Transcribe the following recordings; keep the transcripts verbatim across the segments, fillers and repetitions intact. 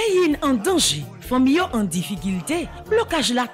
pays en danger, famille en difficulté, blocage la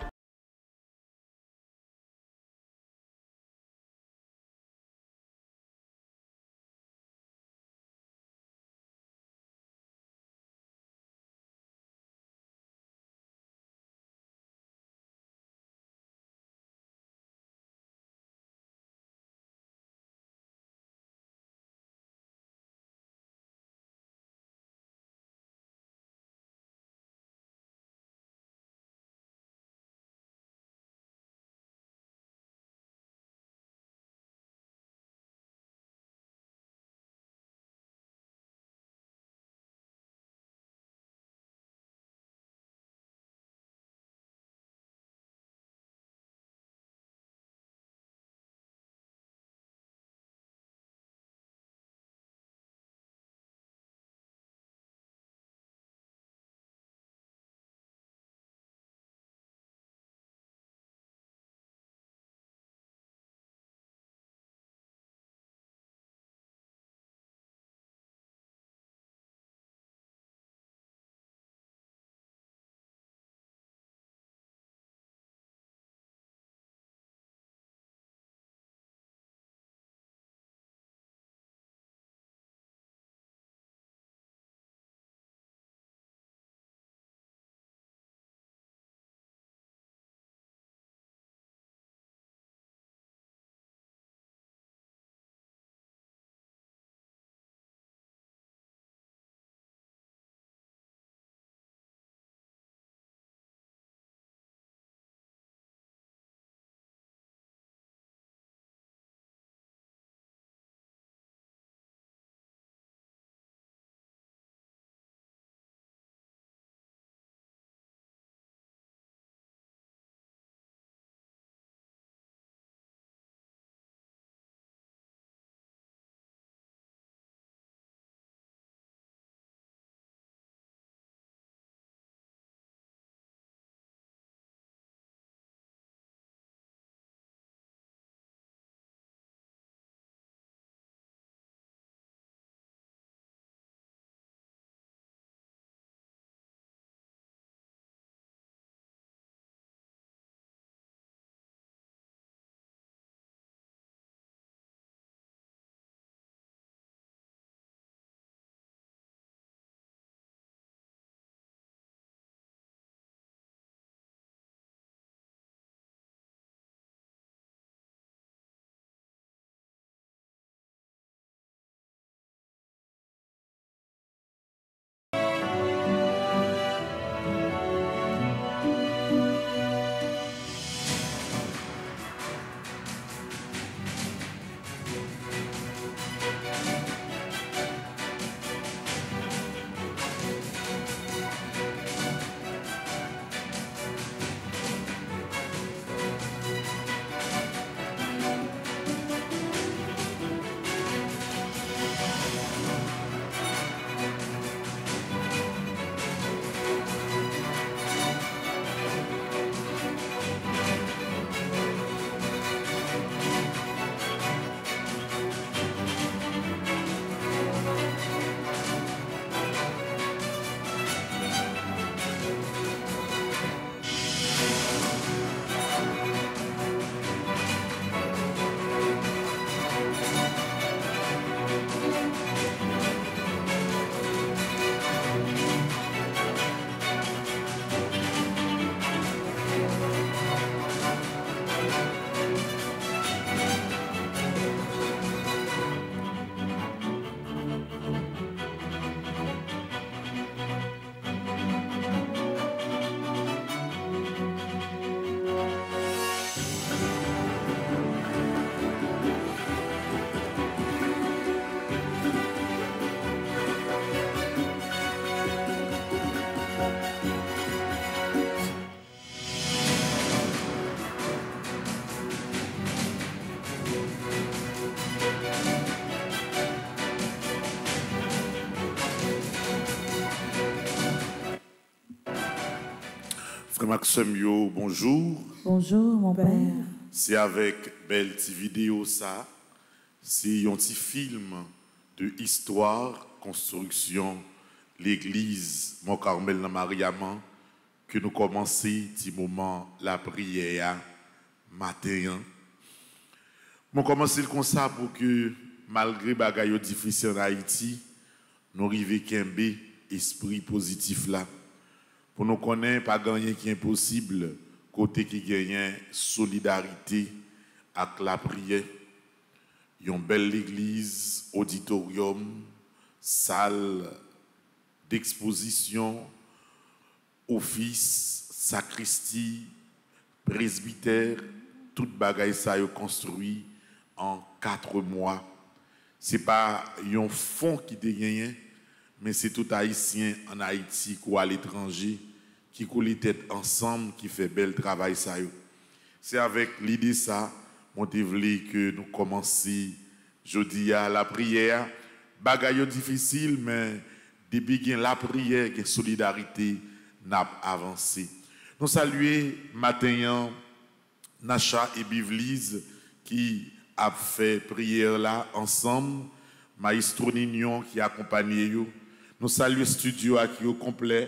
Frère Maxime, yo, bonjour. Bonjour, mon père. C'est avec belle petite vidéo ça. C'est un petit film de histoire, construction, l'église Mon Carmel dans Mariaman que nous commençons petit moment la prière matin. Nous commençons comme ça pour que malgré bagaille difficile en Haïti, nous arrivions à esprit positif là. Pour nous connaître pas gagner qui est impossible côté qui gagne solidarité avec la prière. Une belle église, auditorium, salle d'exposition, office, sacristie, presbytère, tout bagaille ça est construit en quatre mois. Ce n'est pas un fonds qui est gagné, mais c'est tout haïtien en Haïti ou à l'étranger qui coule les têtes ensemble, qui fait bel travail ça. C'est avec l'idée ça, on voulait que nous commencions jeudi à la prière. Bagaille difficile, mais depuis qu'il y a la prière, il y a solidarité, n'a avancé. Nous saluons matin Nacha et Bivlise qui a fait prière là ensemble. Maestro Nignon qui accompagne nous. Nous saluons studio qui au complet,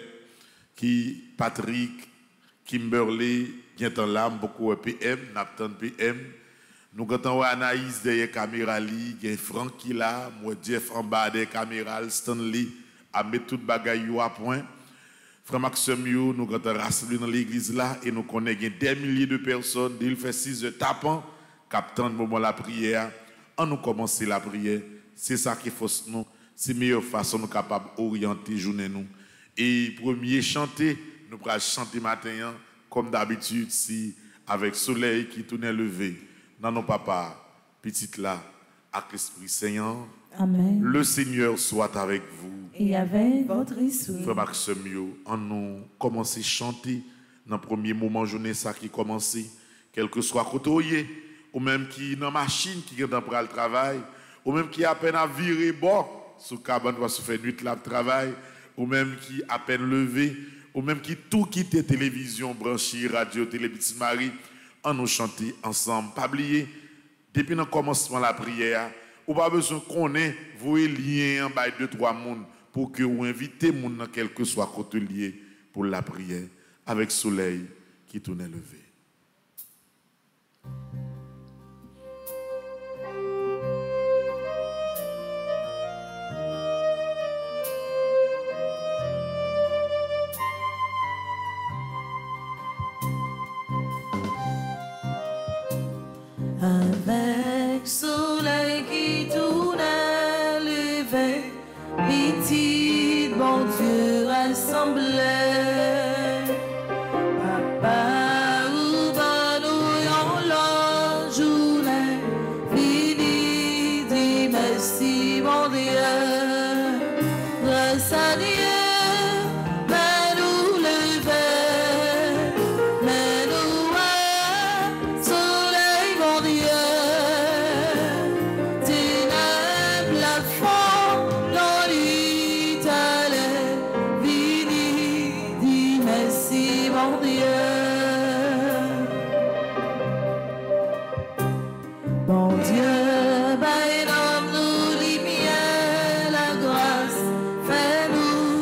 qui Patrick, Kimberley, qui est en l'âme, beaucoup P M, Napton P M. Nous avons Anaïs derrière caméra, il y a Franck qui là, moi Jeff en bas des caméras, Stanley à mettre tout bagaille à point. Frère Maxime, nous avons rassemblé dans l'église là et nous connaissons des milliers de personnes. Il fait six heures tapant, captant le moment de la prière. On nous commence la prière. C'est ça qui faut nous. C'est la meilleure façon nous capables d'orienter journée nous. Et premier chanter, nous allons chanter matin comme d'habitude si avec soleil qui tourne levé. Dans nos papas, petite là, avec l'Esprit Saint. Amen. Le Seigneur soit avec vous. Et avec votre esprit. Frère Maxime, on nous commence à chanter dans le premier moment journée ça qui commence, quel que soit côté, ou même qui dans la machine qui est dans le travail, ou même qui a à peine à virer bon, sous cabane va se faire nuit là travail, ou même qui a à peine levé, ou même qui tout quitte télévision, branchée, radio, télé, Petite Marie, on nous chanter ensemble. Pas oublier, depuis le commencement de la prière, ou pas besoin qu'on ait, vous lien en bas de trois mondes pour que vous invitez les gens, quel que soit côté lié, pour la prière, avec soleil qui tourne levé. Avec soleil qui tourne levé, petit bon Dieu rassemblé. Papa ou nous la journée, fini dit merci mon Dieu, grâce à Dieu. Fais-nous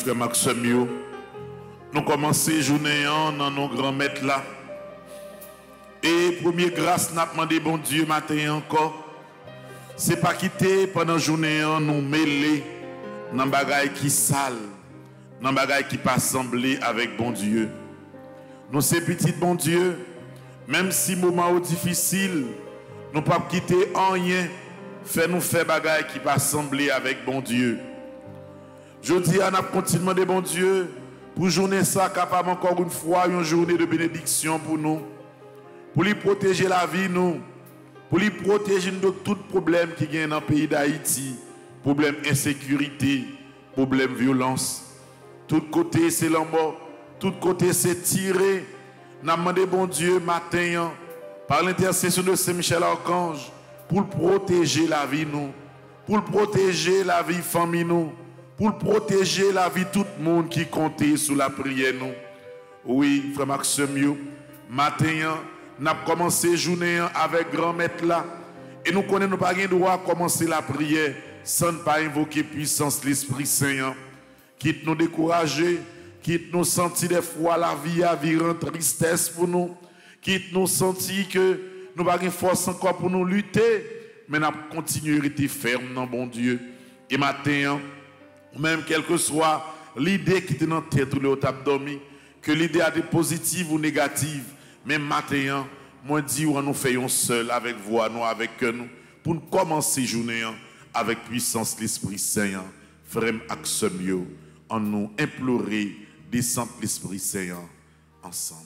frère Maxime, nous commençons la journée dans nos grands maîtres là. Et première grâce, nous demandé bon Dieu matin encore. C'est pas quitter pendant la journée nous mêler dans les bagailles qui sale, dans les bagailles qui pas semblé avec bon Dieu. Nous c'est petit bon Dieu, même si moment est difficile, nous pas quitter rien, fait nous faire bagailles qui pas semblé avec bon Dieu. Je dis à nous continuer de bon Dieu pour journée ça capable encore une fois une journée de bénédiction pour nous. Pour lui protéger la vie, nous. Pour lui protéger de tout problème qui vient dans le pays d'Haïti. Problème insécurité, problème violence. Tout côté, c'est l'embord. Tout côté, c'est tiré. Nous avons demandé, bon Dieu, matin, par l'intercession de Saint-Michel Archange, pour protéger la vie, nous. Pour protéger la vie famille, nous. Pour protéger la vie de tout le monde qui comptait sous la prière, nous. Oui, frère Maxime, matin, nous avons commencé la journée avec grand maître là. Et nous connaissons pas le droit de commencer la prière sans ne pas invoquer puissance de l'Esprit Saint. Quitte nous décourager, quitte nous sentir des fois la vie à virer en tristesse pour nous. Quitte nous sentir que nous n'avons pas force encore pour nous lutter. Mais nous continuons à rester ferme dans bon Dieu. Et matin, même quelle que soit l'idée qui est dans la tête ou le dormi, que l'idée a des positives ou négatives, même matin, moi dis où nous faisons seul avec voix, nous avec nous, pour nous commencer la journée avec puissance de l'Esprit Saint. Frère Axemio, en nous implorer descendre l'Esprit Saint ensemble.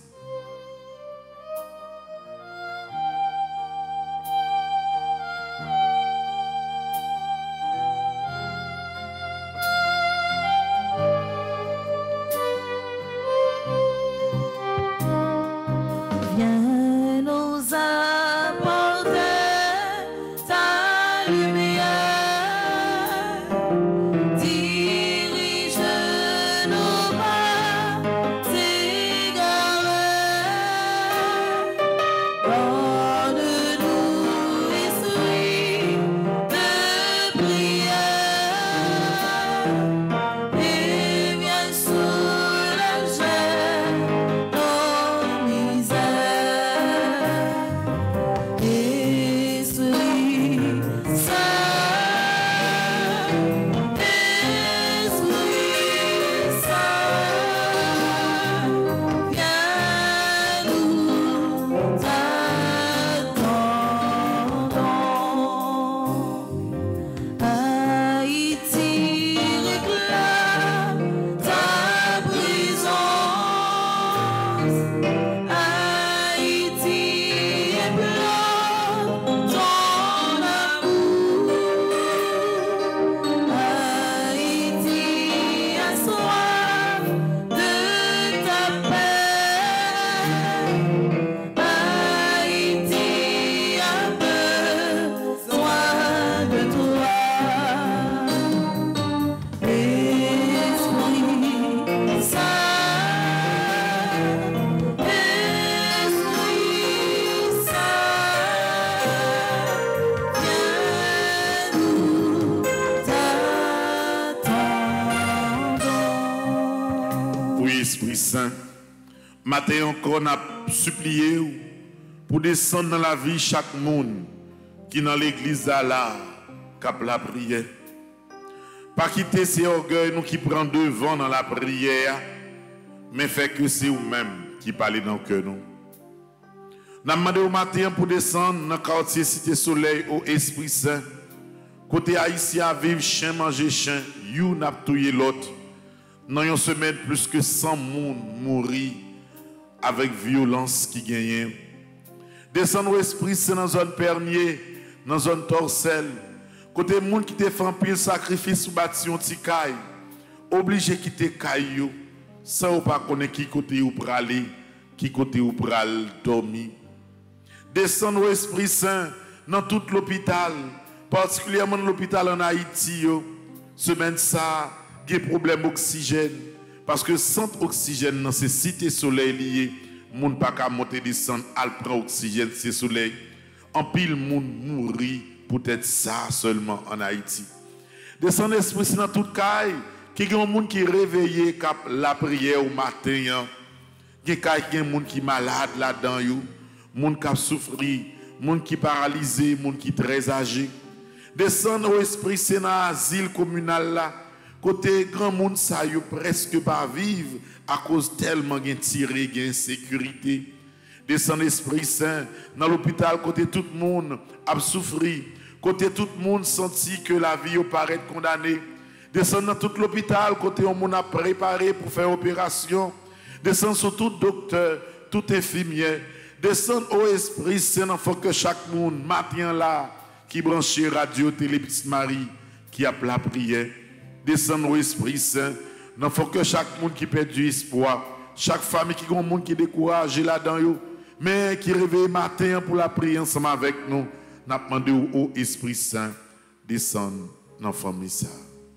Matin encore, on a supplié pour descendre dans la vie chaque monde qui dans l'église là, cap la prière. Pas quitter ces orgueils nous qui prend devant dans la prière, mais fait que c'est vous-même qui parlez dans le cœur nous. Nous avons demandé au matin pour descendre dans le quartier Cité Soleil au Esprit Saint. Côté haïtien, vivre chien, manger chien, you n'a tué l'autre. Dans une semaine, plus que cent personnes mourir avec violence qui gagne. Descendre au Esprit Saint dans la zone Pernier, dans la zone Torcelle. Côté monde qui te fait un pile sacrifice ou bâti un petit caille, obligé de quitter caillou, sans pas connaître qui côté ou pour aller, qui côté ou pour aller dormir. Descendre au Esprit Saint dans tout l'hôpital, particulièrement l'hôpital en Haïti, yo. Semaine ça, il y a des problèmes d'oxygène. Parce que sans oxygène, dans ces cités soleil liées, les gens ne peuvent pas monter descendre, à prendre oxygène, c'est soleil. En pile, les gens mourir, peut-être ça seulement en Haïti. Descendre l'Esprit Saint dans toute caille, Qui est un monde qui est réveillé cap la prière au matin. Qui est un monde qui est malade là-dedans. Monde qui a souffert, monde qui est paralysé, monde qui est très âgé. Descendre au Esprit Saint dans l'asile communal là. Côté grand monde ça yo presque pas vivre à cause tellement de tiré, de insécurité. Descendre l'Esprit Saint dans l'hôpital côté tout le monde a souffert. Côté tout le monde senti que la vie paraît condamnée. Descendre dans tout l'hôpital, côté on a préparé pour faire opération. Descendre sur tout docteur, tout infirmier. Descendre au Esprit Saint, il faut que chaque monde, matin là, qui branche radio, télé, Petite Marie, qui a la prière. Descendre au Esprit Saint, il faut que chaque monde qui perd du espoir, chaque famille qui a un monde qui est découragé là-dedans, mais qui réveille matin pour la prière ensemble avec nous, nous demandons au Esprit Saint, descendre dans la famille ça.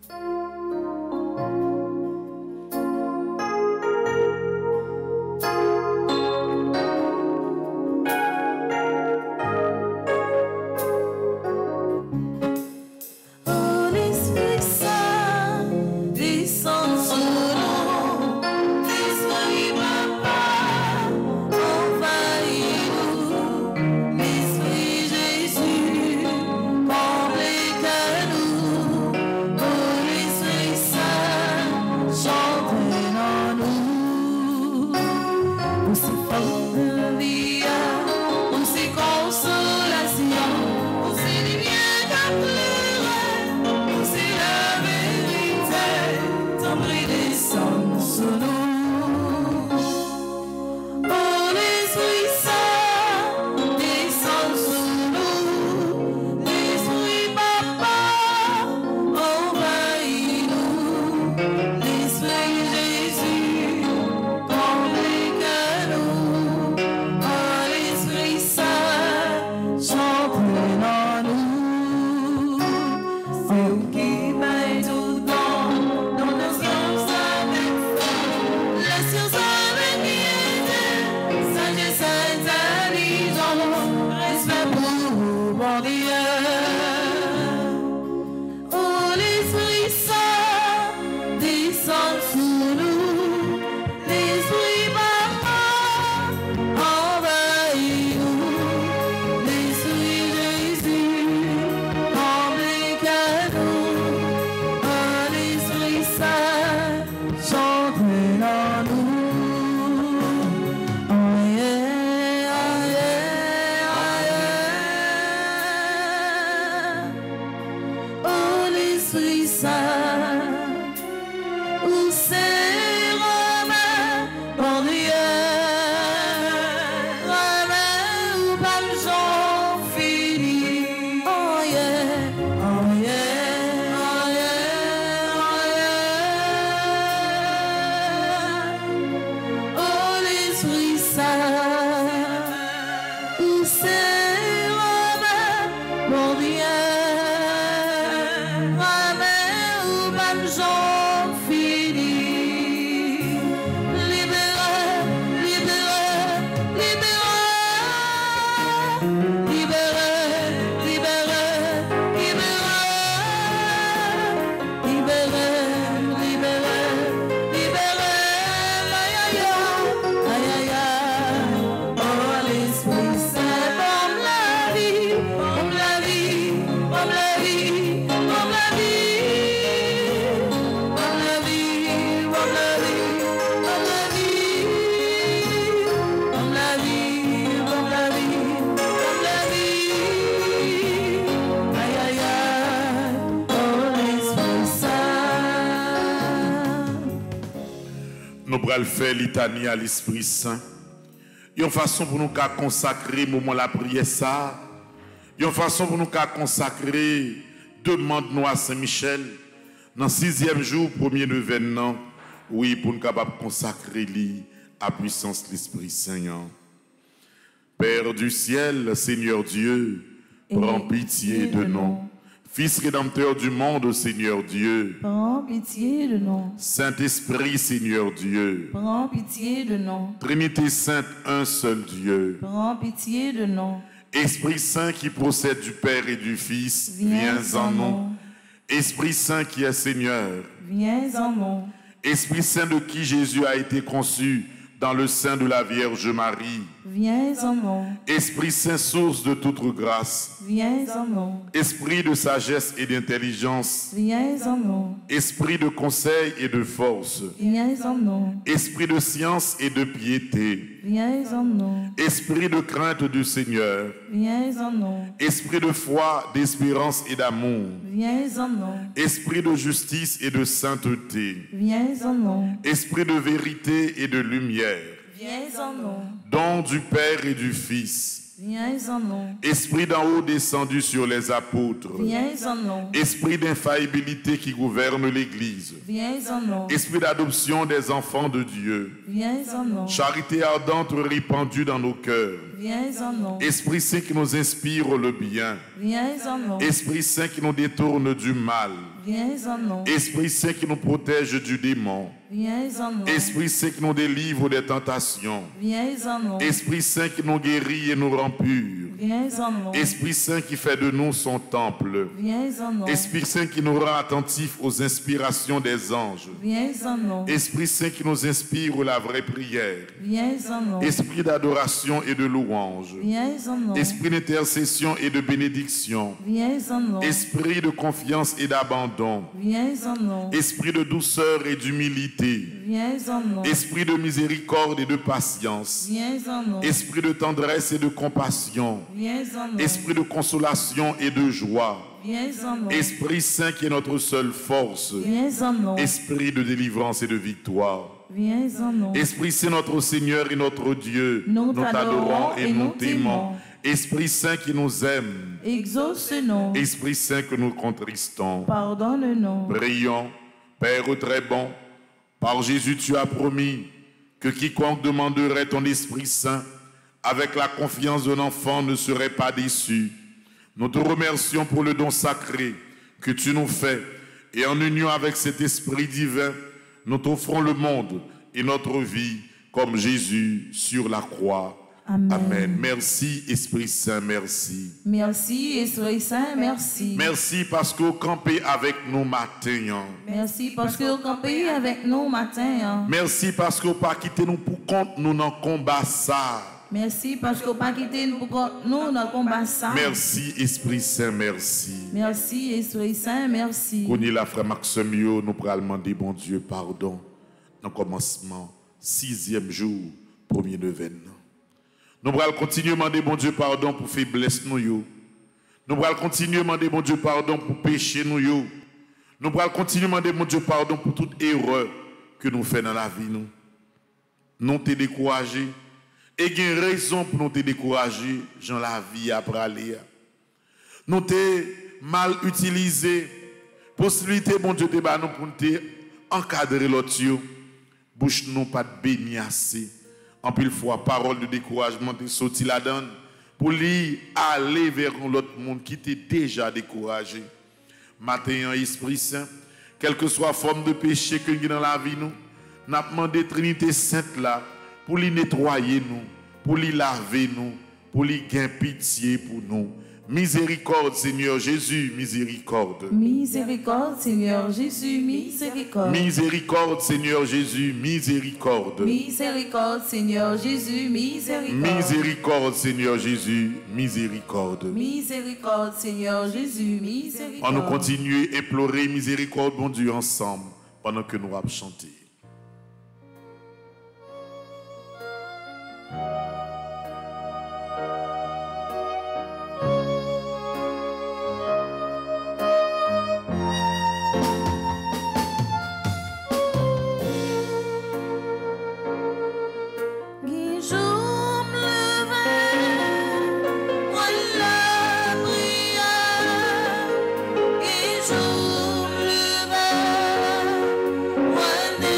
Nous faire litanie à l'Esprit Saint. Il y a une façon pour nous consacrer le moment de la prière ça. Il y a une façon pour nous consacrer demande-nous à Saint-Michel dans le sixième jour, premier événement. Oui, pour nous capables consacrer à puissance de l'Esprit Saint. Père du ciel, Seigneur Dieu, prends pitié de nous. Fils rédempteur du monde, Seigneur Dieu. Prends pitié de nous. Saint-Esprit, Seigneur Dieu. Prends pitié de nous. Trinité Sainte, un seul Dieu. Prends pitié de nous. Esprit Saint qui procède du Père et du Fils, viens, viens en nous. Esprit Saint qui est Seigneur, Viens en nous. Esprit Saint de qui Jésus a été conçu dans le sein de la Vierge Marie. Viens en nous. Esprit Saint, source de toute grâce. Viens en nous. Esprit de sagesse et d'intelligence. Viens en nous. Esprit de conseil et de force. Viens en nous. Esprit de science et de piété. Viens en nous. Esprit de crainte du Seigneur. Viens en nous. Esprit de foi, d'espérance et d'amour. Viens en nous. Esprit de justice et de sainteté. Viens en nous. Esprit de vérité et de lumière. Viens en nous. Don du Père et du Fils. Viens en nous. Esprit d'en haut descendu sur les apôtres. Viens en nous. Esprit d'infaillibilité qui gouverne l'Église. Viens en nous. Esprit d'adoption des enfants de Dieu. Viens en nous. Charité ardente répandue dans nos cœurs. Viens en nous. Esprit Saint qui nous inspire le bien. Viens en nous. Esprit Saint qui nous détourne du mal. Viens en nous. Esprit Saint qui nous protège du démon. Viens en nous. Esprit Saint qui nous délivre des tentations. Viens en nous. Esprit Saint qui nous guérit et nous rend purs. Viens en nous. Esprit Saint qui fait de nous son temple. Viens en nous. Esprit Saint qui nous rend attentifs aux inspirations des anges. Viens en nous. Esprit Saint qui nous inspire la vraie prière. Viens en nous. Esprit d'adoration et de louange. Viens en nous. Esprit d'intercession et de bénédiction. Viens en nous. Esprit de confiance et d'abandon. Viens en nous. Esprit de douceur et d'humilité. Viens en nous. Esprit de miséricorde et de patience. Viens en nous. Esprit de tendresse et de compassion. Viens en nous. Esprit de consolation et de joie. Viens en nous. Esprit Saint qui est notre seule force. Viens en nous. Esprit de délivrance et de victoire. Viens en nous. Esprit Saint, notre Seigneur et notre Dieu, Nous t'adorons t'adorons et et nous nous t'aimons. t'aimons. Esprit Saint qui nous aime. Exauce-nous. Esprit Saint que nous contristons. Pardonne-nous. Prions, Père très bon, par Jésus tu as promis que quiconque demanderait ton Esprit Saint avec la confiance d'un enfant ne serait pas déçu. Nous te remercions pour le don sacré que tu nous fais et en union avec cet Esprit divin, nous t'offrons le monde et notre vie comme Jésus sur la croix. Amen. Amen. Merci Esprit Saint, merci. Merci, Esprit Saint, merci. Merci parce que vous campez avec nous matin. Merci parce que vous campez avec nous matin. hein. Merci parce que vous pas quitté nous pour compte nous dans combat ça. Merci parce que vous pas quitté nous pour nous dans le combat ça. Merci Esprit Saint, merci. Merci, Esprit Saint, merci. Connais la frère Maxime, yo, nous pourrons demander bon Dieu pardon. Dans le commencement, sixième jour, premier neuvaine. Nous pourrons continuer à demander bon Dieu pardon pour faiblesse nous yo. Nous pourrons continuer à demander bon Dieu pardon pour péché nous yo. Nous pourrons continuer à demander bon Dieu pardon pour toute erreur que nous faisons dans la vie nous. Nous te décourager et il y a une raison pour nous te décourager dans la vie après aller. Nous te mal utilisé possibilité bon Dieu te ba nous pour te encadrer l'autre yo. Bouche nous pas de béni assez. En pile fois, parole de découragement te sorti la donne pour lui aller vers l'autre monde qui était déjà découragé. Matin, Esprit Saint, quelle que soit la forme de péché que nous avons dans la vie, nous avons demandé Trinité Sainte là pour lui nettoyer nous, pour lui laver nous, pour lui gagner pitié pour nous. Miséricorde, Seigneur Jésus, miséricorde. Miséricorde, Seigneur Jésus, miséricorde. Miséricorde, Seigneur Jésus, miséricorde. Miséricorde, Seigneur Jésus, miséricorde. Miséricorde, Seigneur Jésus, miséricorde. Miséricorde, Seigneur Jésus, miséricorde. On nous continue à implorer miséricorde, bon Dieu, ensemble, pendant que nous allons chanter. One day.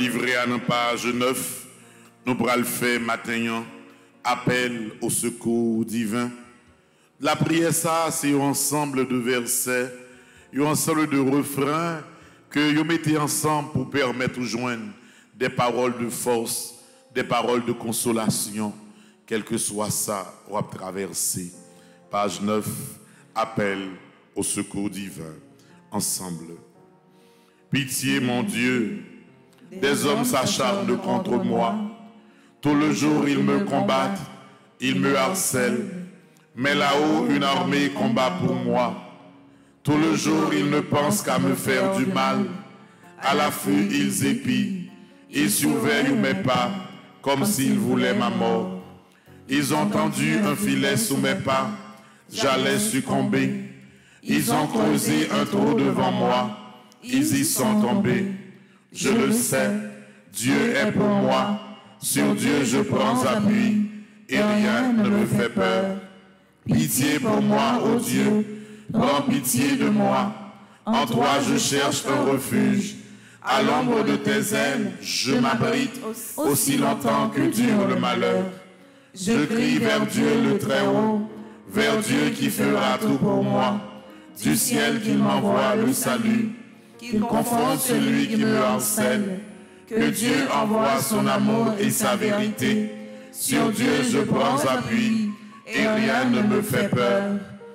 livré à la page neuf, nous pourrons le faire matin, appel au secours divin. La prière, ça, c'est un ensemble de versets, un ensemble de refrains que vous mettez ensemble pour permettre de joindre des paroles de force, des paroles de consolation, quel que soit ça, on va traverser. Page neuf, appel au secours divin. Ensemble. Pitié, mon Dieu, des hommes s'acharnent contre moi. Tout le jour, ils me combattent, ils me harcèlent. Mais là-haut, une armée combat pour moi. Tout le jour, ils ne pensent qu'à me faire du mal. À l'affût, ils épient. Ils surveillent mes pas, comme s'ils voulaient ma mort. Ils ont tendu un filet sous mes pas. J'allais succomber. Ils ont creusé un trou devant moi. Ils y sont tombés. Je le sais, Dieu est pour moi. Sur Dieu je prends appui, et rien ne me fait peur. Pitié pour moi, ô Dieu, prends pitié de moi. En toi je cherche un refuge. À l'ombre de tes ailes, je m'abrite aussi longtemps que dure le malheur. Je crie vers Dieu le Très-Haut, vers Dieu qui fera tout pour moi. Du ciel qu'il m'envoie le salut, qu'il confronte celui qui me harcèle. Que Dieu envoie son amour et sa vérité. Sur Dieu je prends appui, et rien ne me fait peur.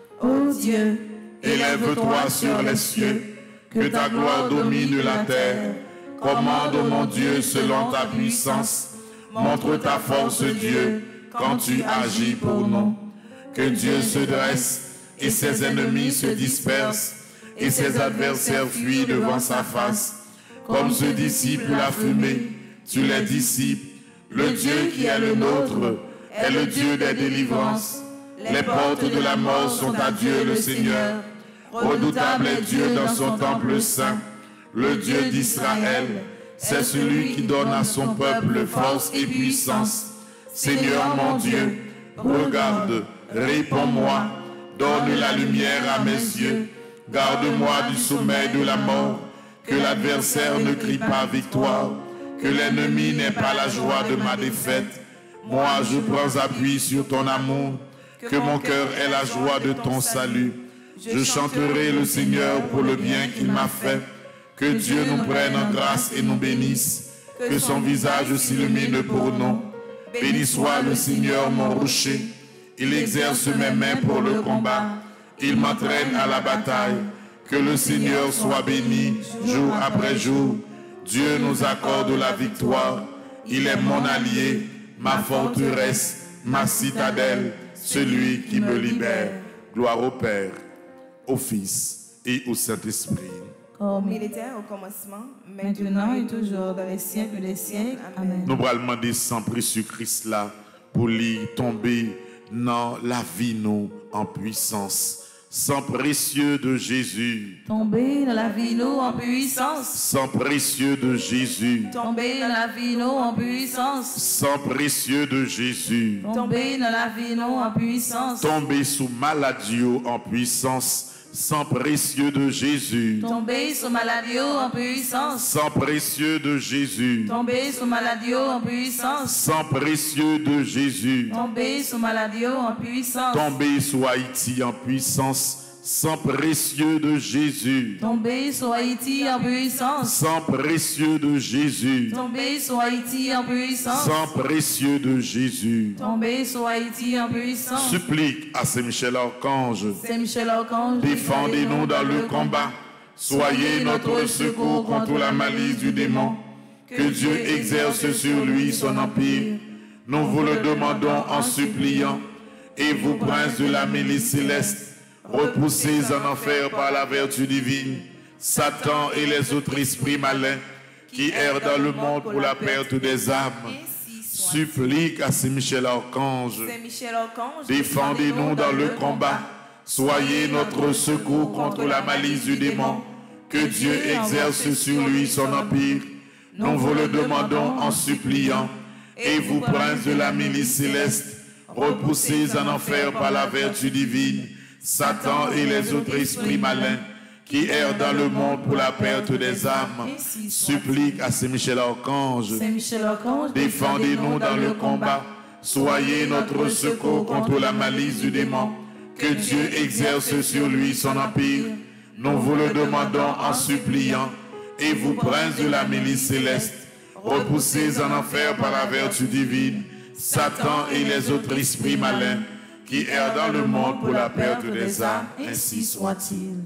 Ô Dieu, élève-toi sur les cieux, que ta gloire domine la terre. Commande, mon Dieu, selon ta puissance. Montre ta force, Dieu, quand tu agis pour nous. Que Dieu se dresse et ses ennemis se dispersent, et ses adversaires fuient devant sa face. Comme se dissipe la fumée, tu les dissipes. Le Dieu qui est le nôtre est le Dieu des délivrances. Les portes de la mort sont à Dieu le Seigneur. Redoutable est Dieu dans son temple saint. Le Dieu d'Israël, c'est celui qui donne à son peuple force et puissance. Seigneur mon Dieu, regarde, réponds-moi, donne la lumière à mes yeux. Garde-moi du sommeil de la mort, que l'adversaire ne crie pas victoire, que l'ennemi n'ait pas la joie de ma défaite. Moi, je prends appui sur ton amour, que mon cœur ait la joie de ton salut. Je chanterai le Seigneur pour le bien qu'il m'a fait. Que Dieu nous prenne en grâce et nous bénisse, que son visage s'illumine pour nous. Béni soit le Seigneur mon rocher, il exerce mes mains pour le combat, il m'entraîne à la bataille. Que le Seigneur soit béni jour après jour. Dieu nous accorde la victoire. Il est mon allié, ma forteresse, ma citadelle, celui qui me libère. Gloire au Père, au Fils et au Saint-Esprit. Comme il était au commencement, maintenant et toujours dans les siècles des siècles. Amen. Nous allons demander sans précieux Christ là pour lui tomber dans la vie nous en puissance. Sang précieux de Jésus. Tombez dans la vie nous en puissance. Sang précieux de Jésus. Tombez dans la vie nous en puissance. Sang précieux de Jésus. Tombez dans la vie nous en puissance. Tombez sous maladie en puissance. Sang précieux de Jésus. Tombez sous maladie en puissance. Sang précieux de Jésus. Tombez sous maladie en puissance. Sang précieux de Jésus. Tombez sous maladie en puissance. Tombez sous Haïti en puissance. Sang précieux de Jésus. Tombez sur Haïti en puissance. Sang précieux de Jésus. Tombez sur Haïti en puissance. Sang précieux de Jésus. Tombez sur Haïti en puissance. Supplique à Saint-Michel Archange. Saint-Michel Archange, Défendez-nous dans le combat. Soyez notre secours contre la malice du démon. Que Dieu exerce sur lui son empire. Nous vous le demandons en suppliant. Et vous, princes de la milice céleste, repoussés en enfer par la vertu divine, Satan et les autres esprits malins qui errent dans le monde pour la perte des âmes, supplique à Saint-Michel Archange. Défendez-nous dans le combat. Soyez notre secours contre la malice du démon. Que Dieu exerce sur lui son empire. Nous vous le demandons en suppliant. Et vous, princes de la milice céleste, repoussés en enfer par la vertu divine, Satan et les autres esprits malins qui errent dans le monde pour la perte des âmes, supplique à Saint Michel Archange, défendez-nous dans le combat, soyez notre secours contre la malice du démon, que Dieu exerce sur lui son empire. Nous vous le demandons en suppliant, et vous, prince de la milice céleste, repoussez en enfer par la vertu divine Satan et les autres esprits malins qui errent dans le monde pour la perte des âmes, ainsi soit-il.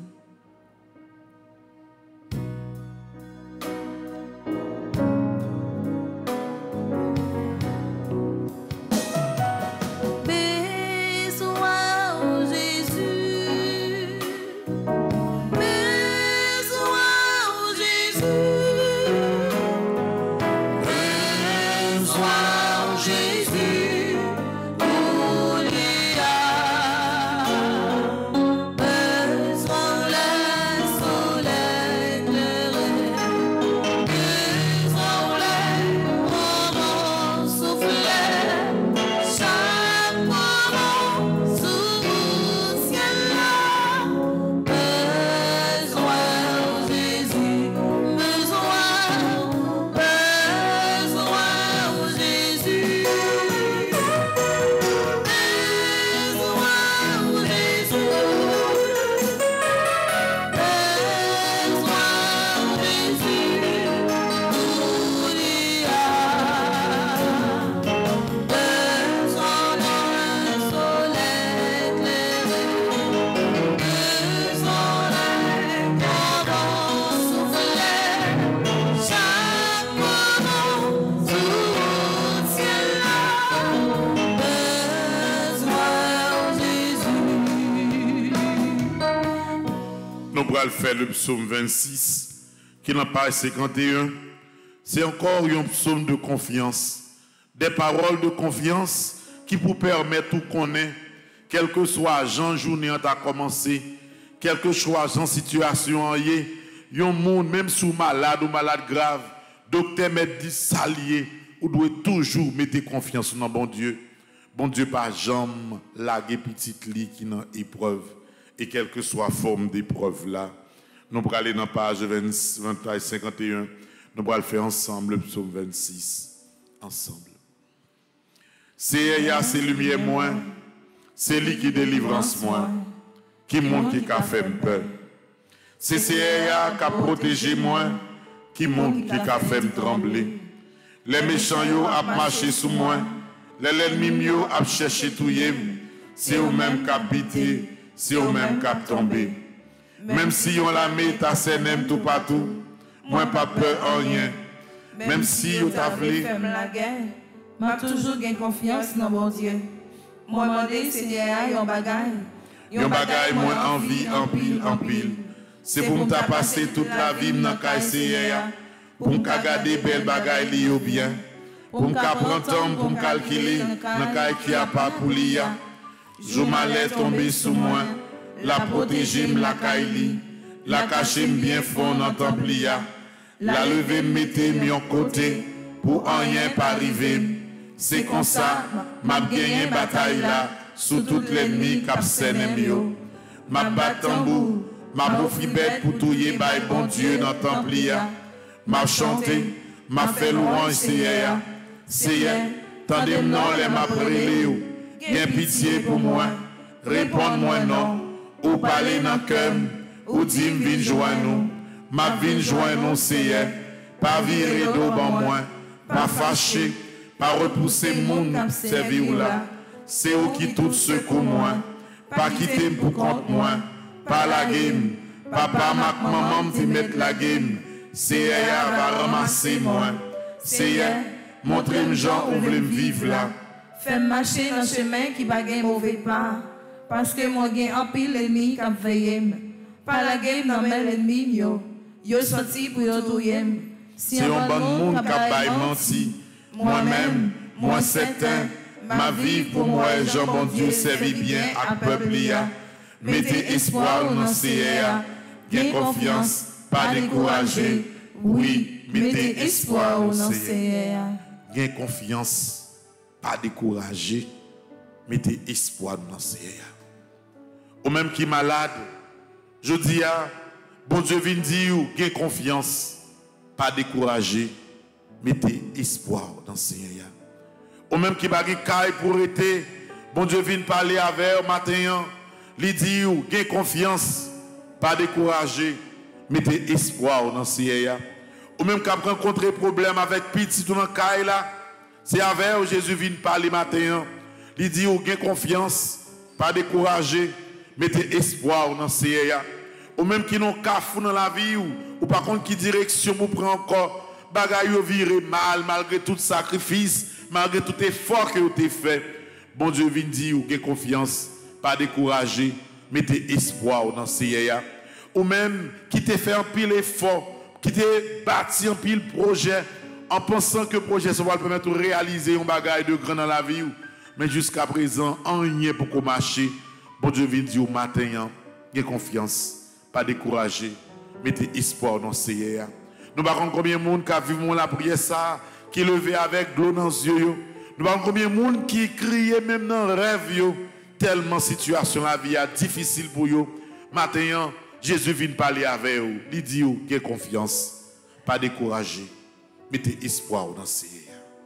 Faire le psaume vingt-six, qui n'en page cinquante et un, c'est encore un psaume de confiance, des paroles de confiance qui pour permettre tout qu'on est, quel que soit Jean journée a commencé, quel que soit Jean situation en y est, yon monde même sous malade ou malade grave, docteur m'a dit salier, ou doit toujours mettre confiance dans bon Dieu. Bon Dieu pas jamais laguer petite lit qui dans épreuve. Et quelle que soit la forme d'épreuve là, nous allons aller dans la page vingt, cinquante et un, nous allons faire ensemble le psaume vingt-six, ensemble. C'est ya, c'est lumière moins, c'est lui qui délivrance moins, qui monte qui a fait peur. C'est c'est ya qui a protégé moins, qui monte qui a fait trembler. Les méchants yo a marché sous moi, les ennemis yo a cherché tout yem, c'est eux même qui a pitié. C'est eux même qui ont tombé. Même si on la met à scène tout partout, moi pas peur en rien. Même si on t'a voulu faire la guerre, m'a toujours gain confiance dans mon Dieu. Moi demandé Seigneur yon bagaille. Yon bagaille moi envie en pile en pile. C'est pour m'ta passer toute la vie dans caille Seigneur. Pour m'ka garder belle bagaille li yo bien. Pour m'ka prendre temps pour m'calculer dans caille qui a pas pour l'ia. Je m'allais tomber sous moi, la protéger la caille, la cacher bien fond dans templia, la lever mettez mis en côté pour rien pas arriver. C'est comme ça, m'a gagné bataille là sous toute l'ennemi cap scène mio. M'a battu tambour, m'a bouffi bête pour touyer by bon Dieu dans templia. M'a chanté, m'a fait louange Seigneur. Seigneur, tendez-moi les m'a brûlé. Bien pitié pour moi, réponds-moi non, ou parler dans le cœur, ou dis viens joindre nous, ma viens joindre nous, Seigneur, pas virer d'eau dans moi, pas fâcher, pas repousser mon servir là, c'est eux qui tout secours moi, pas quitter pour compte moi, pas la game, papa, ma maman qui met la game, Seigneur va ramasser moi, Seigneur, montrez-moi Jean où vous vivre là. Fais marcher dans le chemin qui va gagner mauvais pas. Parce que moi j'ai un pile l'ennemi qui veille. Pas la game dans mes ennemis yo. Yo sorti pour yo touyer. Si on bon monde qui a menti, moi-même, moi certain, ma vie pour moi, Jean bon Dieu servi bien à peuple ya. Mettez espoir dans Seigneur, gain confiance, pas découragé. Oui, mettez espoir dans Seigneur. Gain confiance. Pas décourager, mettez espoir dans le Seigneur. Ou même qui est malade, je dis à Bon Dieu vient dire, gain confiance, pas décourager, mettez espoir dans le Seigneur. Ou même qui va caille pour être, bon Dieu vient parler avec matin, lui dit, gain confiance, pas décourager, mettez espoir dans le Seigneur. Ou même qui a rencontré problème avec petit tout dans caille là, c'est avec Jésus vient parler matin, lui dit, gain confiance, pas décourager, mettez espoir dans le Seigneur. Ou même qui n'ont qu'à fou dans la vie, ou, ou par contre qui direction vous prend encore, bagaille ou viré mal, malgré tout sacrifice, malgré tout effort que vous avez fait. Bon Dieu vient dire, ou avez confiance, pas décourager, mettez espoir dans le Seigneur. Ou même qui t'a fait un pile effort, qui t'a bâti un pile projet, en pensant que le projet ça va permettre de réaliser un bagaille de grand dans la vie, mais jusqu'à présent, en rien pour qu'on marche. Bon Dieu vient dire au matin, avez confiance. Pas décourager, mettez espoir dans le Seigneur. Nous ne savons pas combien de monde qui a vu la prière ça, qui levé avec l'eau dans les yeux. Nous ne savons pas combien de monde qui criait même dans le rêve, tellement situation la vie est difficile pour eux. Maintenant, Jésus vient parler avec eux. Il dit, ayez confiance, pas décourager, mettez espoir dans le Seigneur.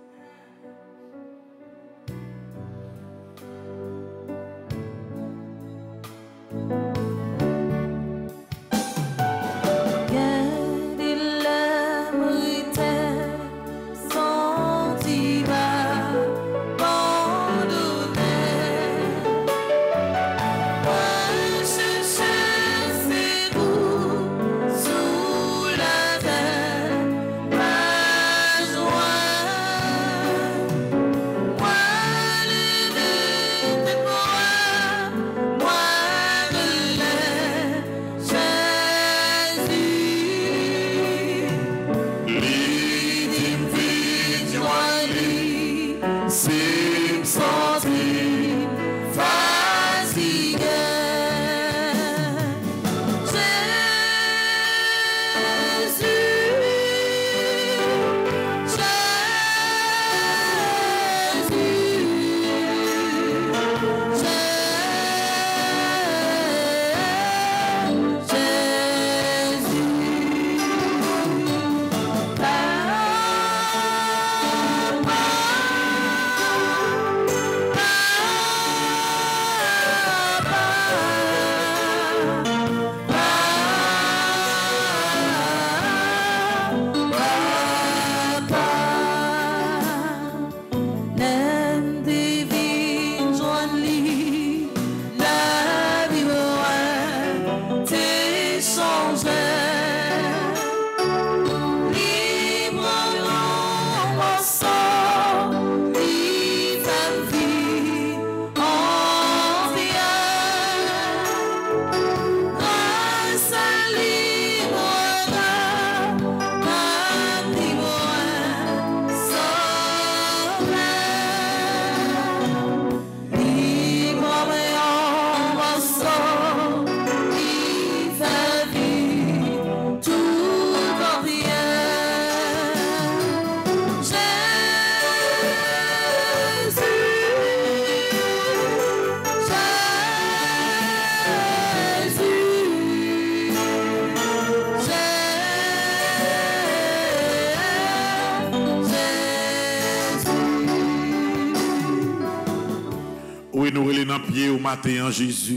Nous relève dans pied au matin en Jésus.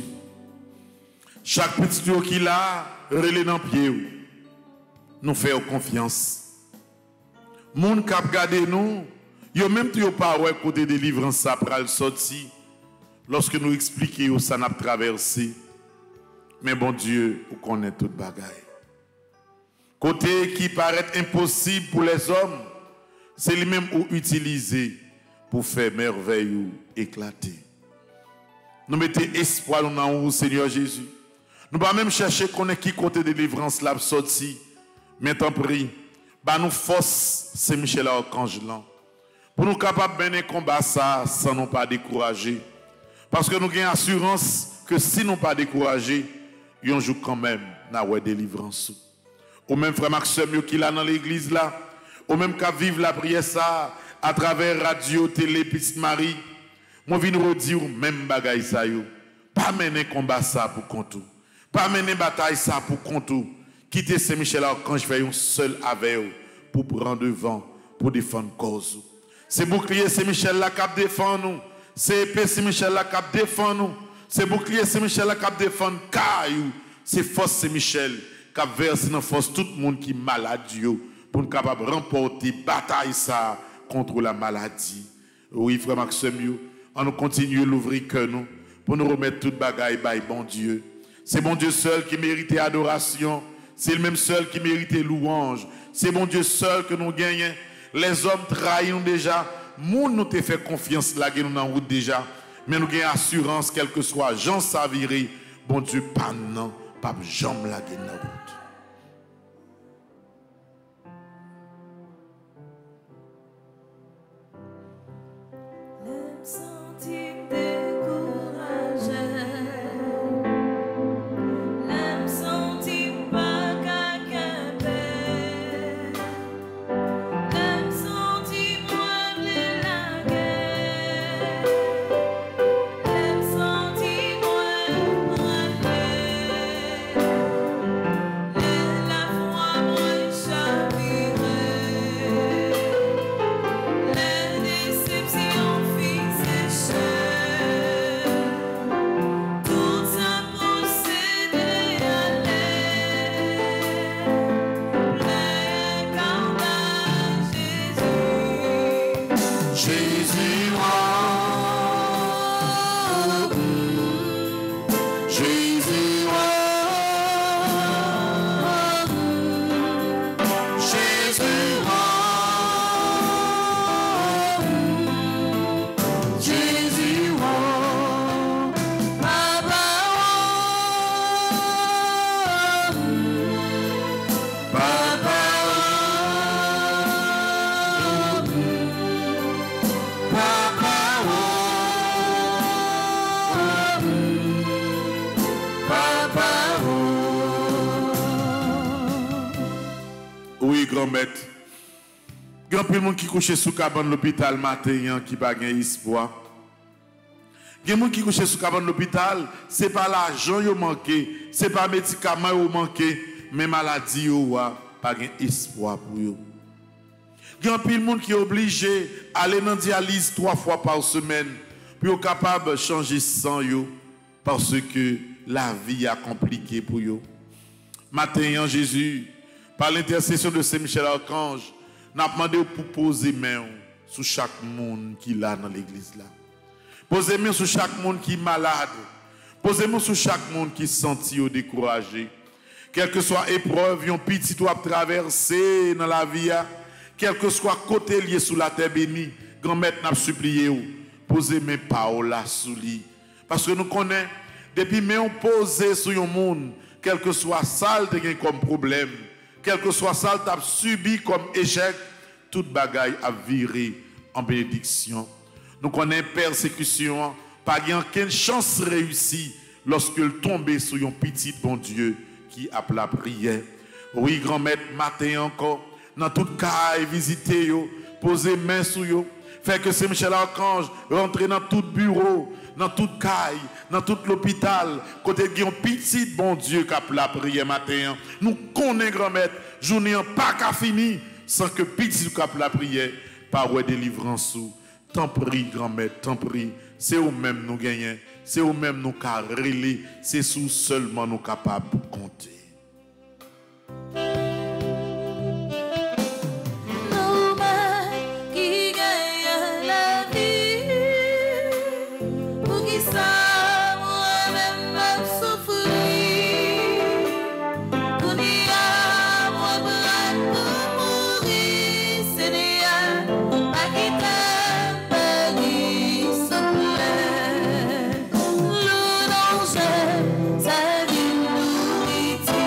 Chaque petit tour qu'il a, relève dans pied. Nous faisons confiance. Moun k'ap gade nous, yo même tu yo pas ouais côté délivrance ça pral sorti lorsque nous expliquons ça n'a traversé. Mais bon Dieu, vous connaissez toute bagaille. Côté qui paraît impossible pour les hommes, c'est lui-même ou utilisé pour faire merveille ou éclater. Nous mettons espoir dans vous, Seigneur Jésus. Nous ne pas même chercher qu'on est qui côté de délivrance là sorti. Mais tant pis, bah nous force c'est Michel Archange là. Pour nous capables de mener combat ça sans nous pas décourager. Parce que nous avons assurance que si nous pas décourager, on joue quand même dans la délivrance. Ou même frère Maxime qui là dans l'église là, ou même qui vivent la prière ça à travers radio, télé, Petite Marie. Moi, je viens redire même bagaille ça yo. Pas mener combat ça pour compte. Pas mener bataille ça pour compte. quitter Saint-Michel Archange, faire un seul avec eux pour prendre devant, pour défendre cause. C'est bouclier Saint-Michel là qui défend nous. C'est épée Saint-Michel là qui défend nous. C'est bouclier Saint-Michel là qui défend caillou. C'est force Saint-Michel qui verse dans force tout le monde qui est malade pour nous capable de remporter bataille ça contre la maladie. Oui, frère Maxime, on nous continue l'ouvrir que nous pour nous remettre toute bagaille by bon Dieu. C'est bon Dieu seul qui mérite adoration. C'est le même seul qui mérite louange. C'est bon Dieu seul que nous gagnons. Les hommes trahissent nous déjà. Nous nous te fait confiance là que nous en route déjà. Mais nous gagnons assurance, quel que soit Jean Saviri, bon Dieu, pas non, pas jambe là que nous route. Grand-mère, il y a plein de monde qui couche sous cabane l'hôpital matin qui pas gain espoir. Il y a des gens qui couche sous cabane l'hôpital, c'est pas l'argent qui manqué, c'est pas médicaments qui manqué, mais maladie qui pas gain espoir pour eux. Il y a plein de monde qui est obligé d'aller dans la dialyse trois fois par semaine pour être capable de changer sang parce que la vie est compliquée pour eux. Matin, Jésus, par l'intercession de Saint-Michel Archange, nous avons demandé pour poser main sur chaque monde qui est là dans l'église. Posez main sur chaque monde qui est malade. Posez main sur chaque monde qui se sent découragé. Quelle que soit l'épreuve, un petit ou à traverser dans la vie, quel que soit côté lié sous la terre bénie, grand-mère n'a supplié, posez main paroles sous lui. Parce que nous connaissons, depuis que on pose sur un monde, quel que soit ça comme problème, quel que soit ça, tu as subi comme échec, toute bagaille a viré en bénédiction. Nous connaissons persécution, pas aucune chance réussie lorsque le tombe sur un petit bon Dieu qui a la prière. Oui, grand-mère, matin encore, dans tout cas, visiter, poser main sur eux, faire que Saint-Michel Archange rentre dans tout bureau, dans toute caille, dans tout l'hôpital, côté de un petit bon Dieu qui a la prière matin. Nous connaissons grand-mère, journée pas qu'à fini sans que petit qui a la prière par ouais délivrance sous. Tant prie grand-mère, tant prie, c'est où même nous gagnons, c'est où même nous carrelés, c'est sous seulement nous capables de compter. Sa vie nourriture.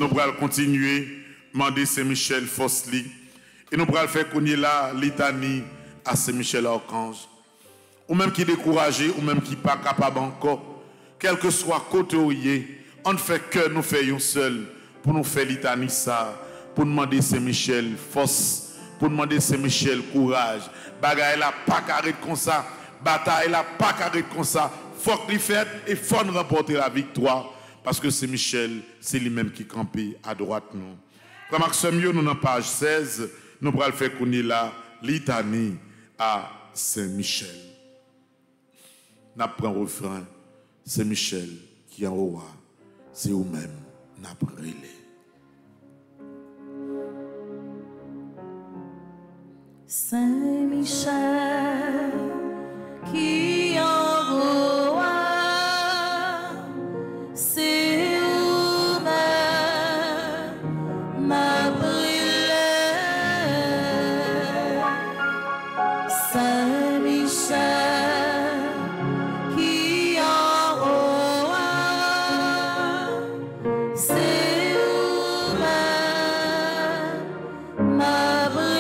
nous allons continuer à demander Saint-Michel Fosli. Et nous allons faire qu'on y là litanie à Saint-Michel Archange. Ou même qui est découragé, ou même qui n'est pas capable encore, quel que soit côté où il est, on ne fait que nous faisons seul pour nous faire litanie ça, pour demander Saint-Michel force, pour demander Saint-Michel courage. Bagaille la pas carré comme ça, bataille la pas carré comme ça. Faut qu'il fait et faut nous remporter la victoire parce que Saint-Michel, c'est lui-même qui campe à droite nous. Comme Maxime, nous dans page seize, nous allons faire connaître la litanie à Saint-Michel. Nous prenons le refrain, Saint-Michel qui en haut, c'est vous-même, nous prenons. Saint-Michel qui en haut, c'est vous-même, ma brûlée. Saint-Michel qui en haut, c'est vous-même, ma brûlée.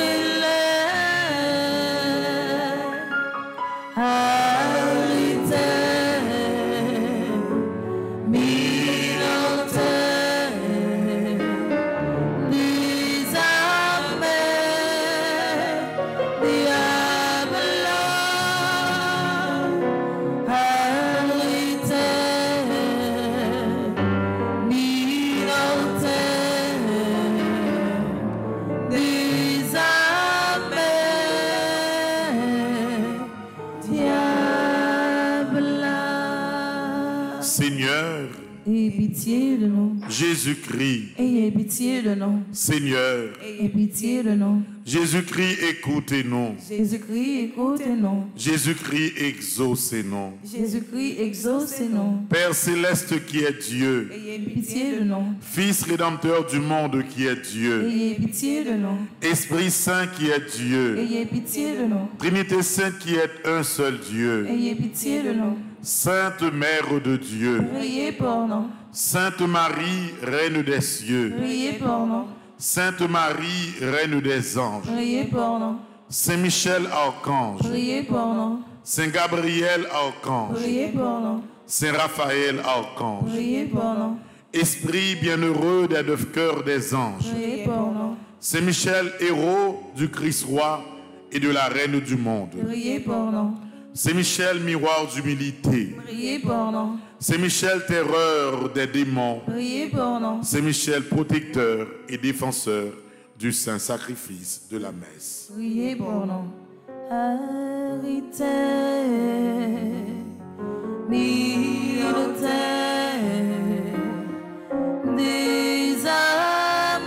Seigneur, ayez pitié de nous. Jésus-Christ, Ayez pitié de nous. Seigneur, Ayez pitié de nous. Jésus-Christ, écoutez-nous. Jésus-Christ, écoutez-nous. Jésus-Christ, exaucez-nous. Jésus-Christ, exaucez-nous. Père céleste qui est Dieu, Ayez pitié de nous. Fils rédempteur du monde qui est Dieu, Ayez pitié de nous. Esprit Saint qui est Dieu, Ayez pitié de nous. Trinité Sainte qui est un seul Dieu, Ayez pitié de nous. Sainte Mère de Dieu, Priez pour nous. Sainte Marie, Reine des cieux, Priez pour nous. Sainte Marie, Reine des anges, Priez pour nous. Saint Michel Archange, Priez pour nous. Saint Gabriel Archange, Priez pour nous. Saint Raphaël Archange, Priez pour nous. Esprit bienheureux des neuf cœurs des anges, Priez pour nous. Saint Michel, héros du Christ roi et de la Reine du monde, Priez pour nous. Saint Michel, miroir d'humilité, Priez pour nous. Saint Michel, terreur des démons, Priez pour nous. Saint Michel, protecteur et défenseur du saint sacrifice de la messe. Priez pour nous. Arrêtez, miroté, des âmes,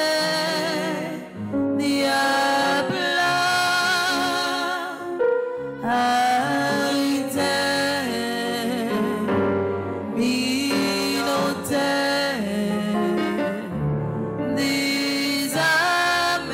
diable, arrêtez, miroté, des âmes,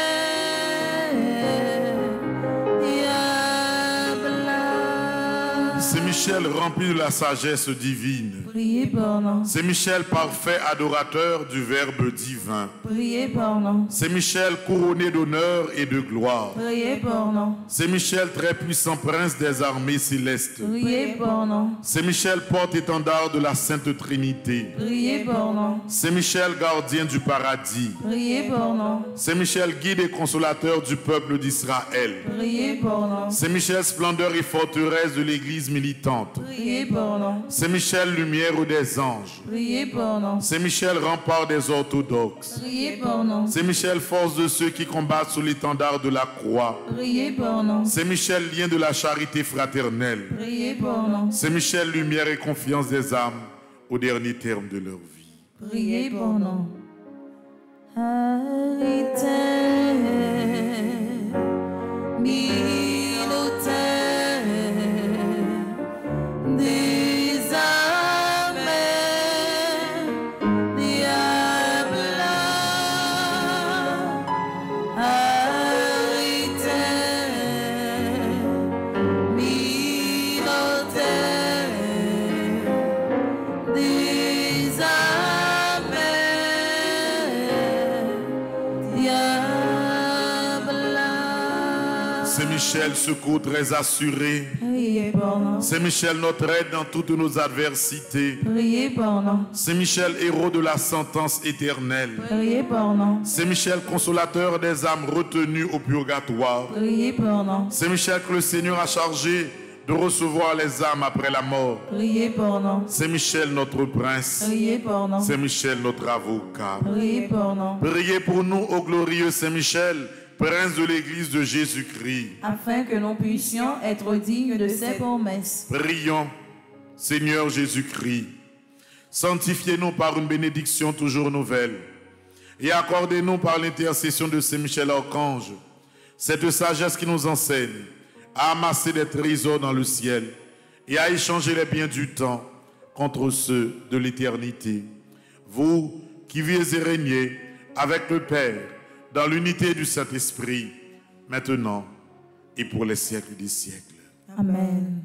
Saint Michel, rempli de la sagesse divine. Priez pour nous. Saint Michel, parfait adorateur du Verbe divin. Priez pour nous. Saint Michel, couronné d'honneur et de gloire. Priez pour nous. Saint Michel, très puissant prince des armées célestes. Priez pour nous. Saint Michel, porte-étendard de la Sainte Trinité. Priez pour nous. Saint Michel, gardien du paradis. Priez pour nous. Saint Michel, guide et consolateur du peuple d'Israël. Priez pour nous. Saint Michel, splendeur et forteresse de l'Église militante. Priez pour nous. Saint Michel, lumière des anges. Priez pour nous. Saint Michel, rempart des orthodoxes. Priez pour nous. Saint Michel, force de ceux qui combattent sous l'étendard de la croix. Priez pour nous. Saint Michel, lien de la charité fraternelle. Priez pour nous. Saint Michel, lumière et confiance des âmes au dernier terme de leur vie. Priez pour nous. Arrêtez, miroté, des âmes, diable, arrêtez, miroté, des âmes, Saint-Michel, secours très assuré. Priez pour nous. Saint-Michel, notre aide dans toutes nos adversités. Priez pour nous. Saint-Michel, héros de la sentence éternelle. Priez pour nous. Saint-Michel, consolateur des âmes retenues au purgatoire. Priez pour nous. Saint-Michel, que le Seigneur a chargé de recevoir les âmes après la mort. Priez pour nous. Saint-Michel, notre prince. Priez pour nous. Saint-Michel, notre avocat. Priez pour nous. Priez pour nous, ô glorieux Saint-Michel, prince de l'Église de Jésus-Christ. Afin que nous puissions être dignes de ses promesses. Prions, Seigneur Jésus-Christ, sanctifiez-nous par une bénédiction toujours nouvelle et accordez-nous par l'intercession de Saint-Michel Archange cette sagesse qui nous enseigne à amasser des trésors dans le ciel et à échanger les biens du temps contre ceux de l'éternité. Vous qui vivez et régnez avec le Père dans l'unité du Saint-Esprit, maintenant et pour les siècles des siècles. Amen.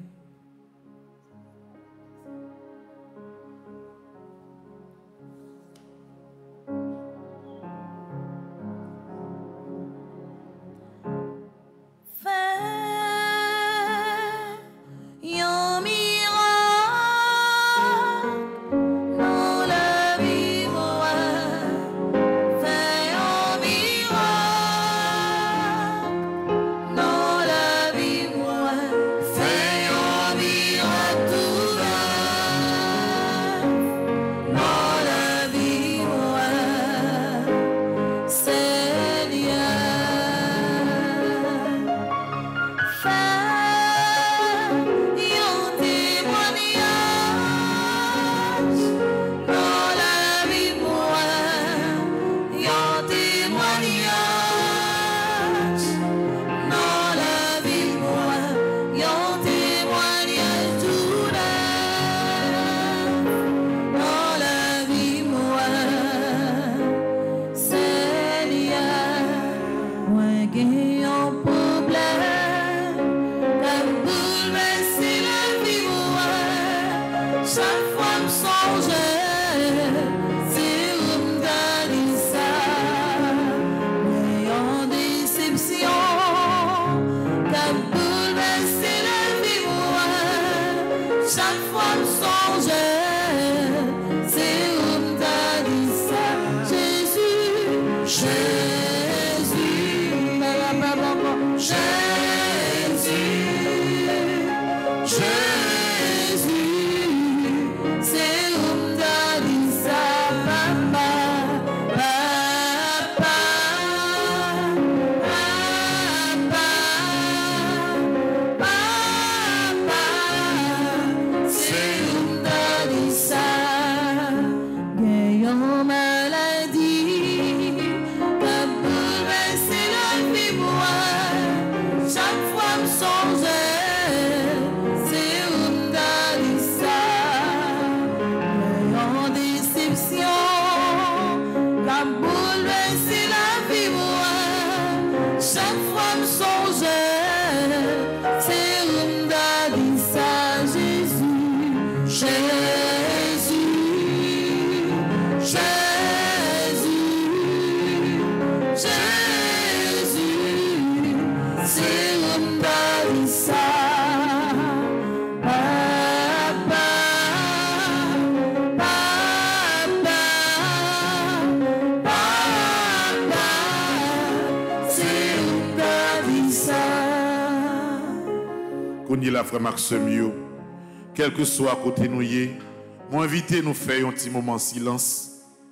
La frère Maxime, quel que soit à côté nous, m'ont invité nous faire un petit moment de silence.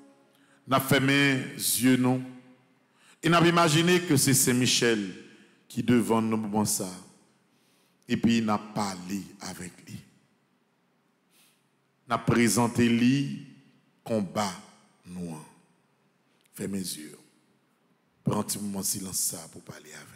Nous avons fermé les yeux nous et nous avons imaginé que c'est Saint-Michel qui devant nous moment ça. Et puis il n'a parlé avec lui. Nous avons présenté lui combat nous. Fermez les yeux. Prends un petit moment de silence ça pour parler avec.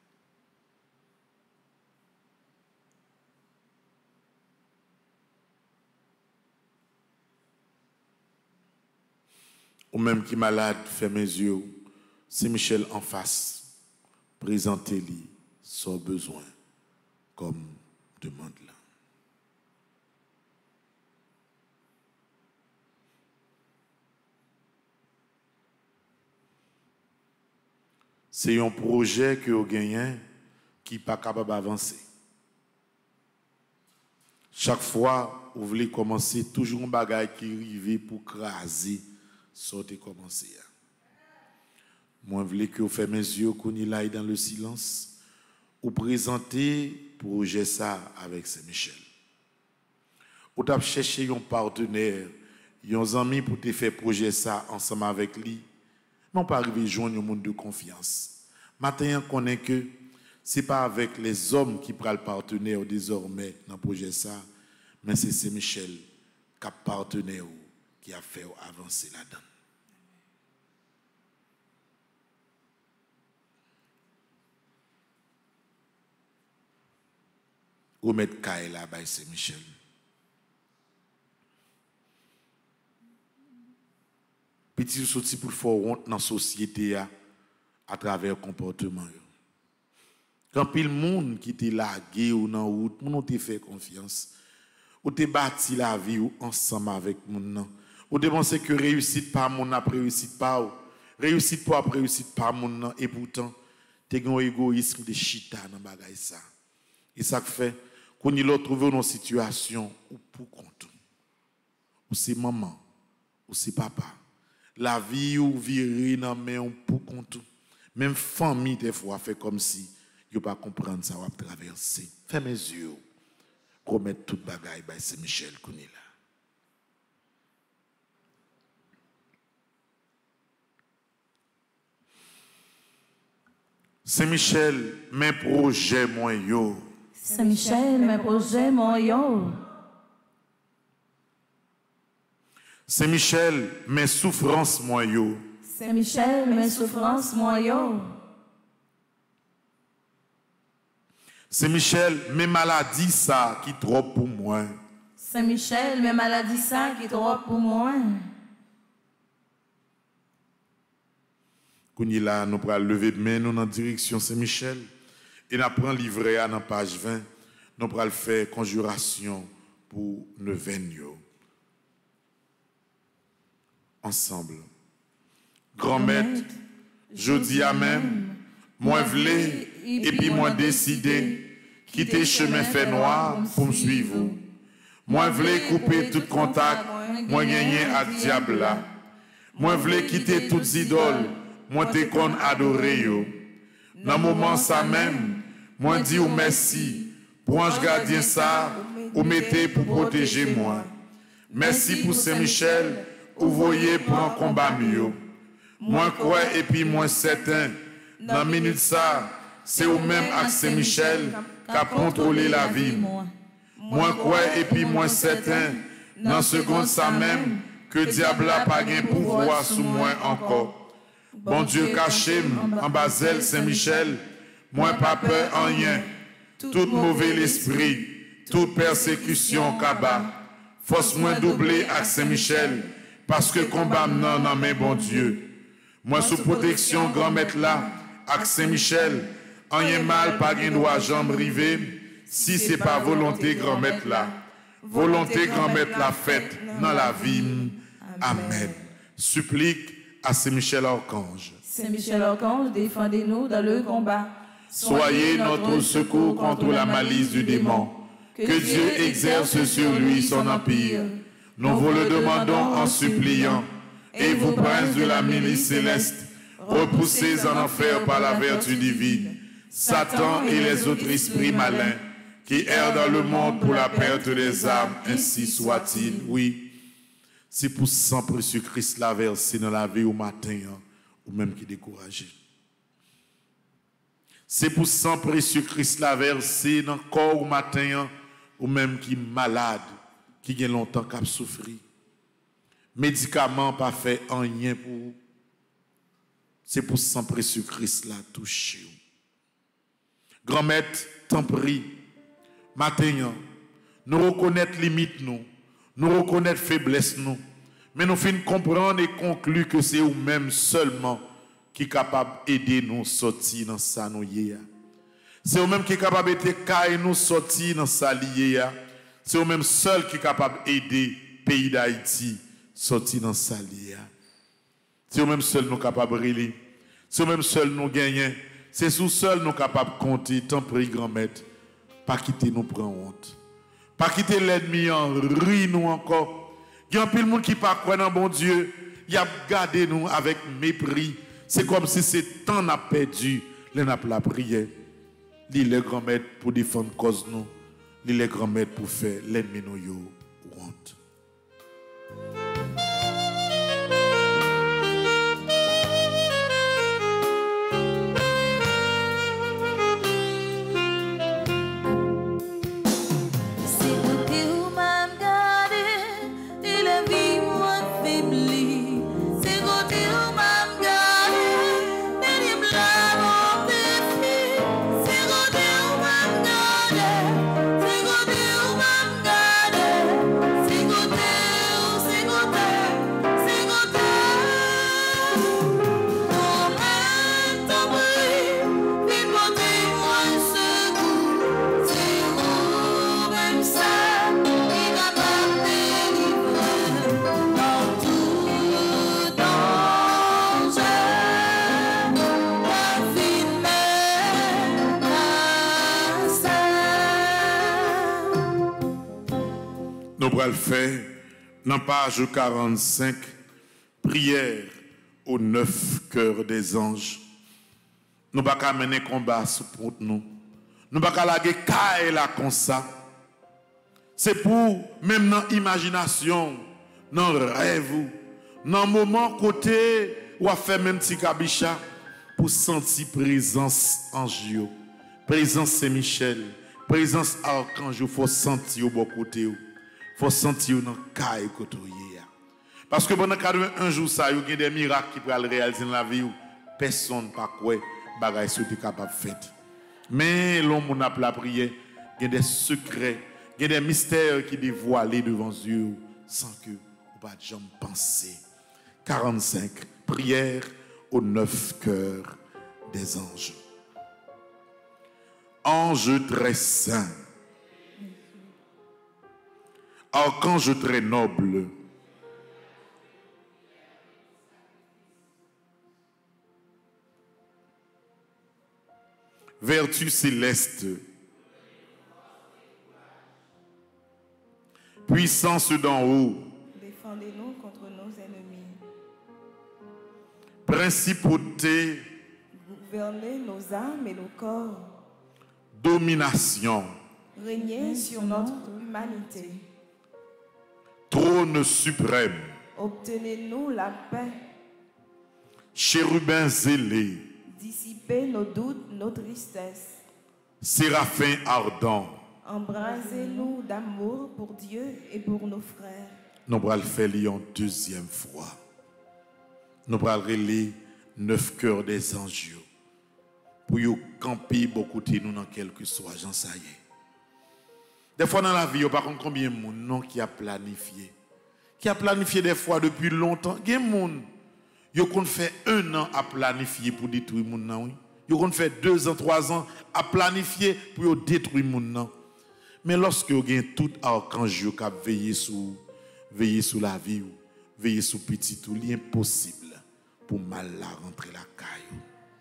Ou même qui est malade, fermez mes yeux. C'est Michel en face. Présentez-lui son besoin comme demande là. C'est un projet que vous gagnez qui qui n'est pas capable d'avancer. Chaque fois, vous voulez commencer, toujours un bagage qui arrive pour craser, sortez commencer. Moi, je voulais que vous fassiez mes yeux, qu'on y aille dans le silence, ou présenter projet ça avec Saint-Michel. Ou t'as cherché un partenaire, un ami pour te faire projet ça ensemble avec lui. Non pas arriver à joindre un monde de confiance. Maintenant, on connaît que ce n'est pas avec les hommes qui prennent le partenaire désormais dans le projet ça, mais c'est Saint-Michel qui a partenaire qui a fait avancer là-dedans. Ou mettre Kaï là, by Saint-Michel. Petit sorti pour faire honte dans la société à, à travers le comportement. Quand pile monde qui te lagué ou dans route, moun te fait confiance. Ou te bâti la vie ou ensemble avec moun. Ou te pense que réussite par moun après réussite par ou. Réussite pour après réussite par moun et pourtant te gen égoïsme de chita dans bagay ça. Et ça fait qu'on y l'a trouvé dans une situation où pour compte. Ou c'est maman, ou c'est papa. La vie ou viré dans main pour compte. Même famille des fois fait comme si yo pas comprendre ça ou traverser. Fais mes yeux. Remettre toute bagaille by Saint-Michel qu'on est là. Saint-Michel, mes projets moi yo. Saint-Michel, mes projets moi yo. Saint-Michel, mes souffrances moi yo. Saint-Michel, mes souffrances moi yo. Saint-Michel, mes maladies ça qui trop pour moi. Saint-Michel, mes maladies ça qui trop pour moi. Qu'on y là, nous prenons lever de main nous dans direction Saint-Michel et nous prenons livret à dans page vingt. Nous prenons faire conjuration pour nous venir ensemble. Grand maître, je dis à même, moi v'lé et puis moi décidé quitter chemin fait noir pour me suivre. Moi v'lé couper tout contact, moi gagner à diable là. Moi v'lé quitter toutes idoles, moi te kon adoré yo. Dans moment ça même, moi dis ou merci pour ange gardien ça ou mettez pour protéger moi. Merci pour Saint-Michel, ou voyez pour un combat mieux. Moi crois et puis moi certain, dans minute ça, c'est ou même avec Saint-Michel qui a contrôlé la vie. Moi crois et puis moi certain, dans seconde ça même, que diable n'a pas gain pouvoir sous moi encore. Bon Dieu caché en Basel Saint-Michel, moi pas peur en rien. Tout mauvais esprit, toute persécution kaba, force moins doublée à Saint-Michel, parce que combat non non mais bon Dieu. Moi sous protection grand maître là, avec Saint-Michel, en rien mal pas gain droit jambe rivée, si c'est pas volonté grand maître là. Volonté grand maître la faite dans la vie. Amen. Supplique à Saint-Michel Archange. Saint-Michel Archange, défendez-nous dans le combat. Soyez notre secours contre la malice du démon. Que Dieu exerce sur lui son empire. Nous vous le demandons en suppliant. Et vous, princes de la milice céleste, repoussez en enfer par la vertu divine Satan et les autres esprits malins qui errent dans le monde pour la perte des âmes, ainsi soit-il. Oui. C'est pour sang précieux Christ la versé dans la vie au matin, hein, ou même qui est découragé. C'est pour sang précieux Christ la versé dans le corps au matin, hein, ou même qui est malade, qui a longtemps qu'à souffrir. Médicaments pas fait en rien pour vous. C'est pour sang précieux Christ la touché. Grand maître, t'en prie, matin, hein, nous reconnaître limite nous. Nous reconnaître faiblesse nous, mais nous finissons comprendre et conclure que c'est vous-même seulement qui est capable d'aider nous sortir dans ça nous yé. C'est vous-même qui est capable d'aider nous sortir dans ça lié. C'est vous-même seul qui est capable d'aider le pays d'Haïti sortir dans ça lié. C'est vous-même seul nous capable de relier. C'est vous-même seul nous gagner. c'est sous seul nous capables de compter, tant pis grand-maître, pas quitter nous prendre honte. Pas quitter l'ennemi en ri nous encore. Il y a un peu de monde qui pas croire dans bon Dieu, il a gardé nous avec mépris. C'est comme si c'est temps n'a perdu, les n'a la prière. Li les grand-maître pour défendre cause nous, li les grand-maître pour faire l'ennemi nous yo honte. Nous allons faire, dans page quarante-cinq, prière aux neuf cœurs des anges. Nous ne pouvons pas mener combat pour nous. Nous ne pouvons pas laguer caille là comme ça. C'est pour, même dans l'imagination, dans le rêve, dans le moment côté où on fait même petit cabicha, pour sentir présence ange, présence Saint-Michel, présence archange, il faut sentir au bon côté. Il faut sentir dans le caille côté. Parce que pendant un jour, il y a des miracles qui peuvent réaliser dans la vie. Personne ne peut quoi bagaille soit capable de faire. Mais l'homme a la prière, il y a des secrets, il y a des mystères qui dévoilés devant Dieu sans que vous pas jamais penser. quarante-cinq prière aux neuf cœurs des anges. Ange très saint, archange très noble, vertu céleste, puissance d'en haut, défendez-nous contre nos ennemis, principauté, gouvernez nos âmes et nos corps, domination, régnez sur notre humanité, trône suprême, obtenez-nous la paix, chérubin zélé, dissipez nos doutes, nos tristesses, séraphin ardent. Embrasez-nous d'amour pour Dieu et pour nos frères. Nous allons le faire une deuxième fois. Nous allons relire neuf cœurs des anges pour y camper beaucoup de nous dans quelque soit, j'en sais. Des fois dans la vie, par contre, combien de monde qui a planifié, qui a planifié des fois depuis longtemps. Il y a des gens qui fait un an à planifier pour détruire les gens. Ils ont fait deux ans, trois ans à planifier pour détruire les gens. Mais lorsque vous avez tout archange qui a veillé sur, veillé sur la vie, veillé sur petit tout, il est impossible pour mal la rentrer la caille.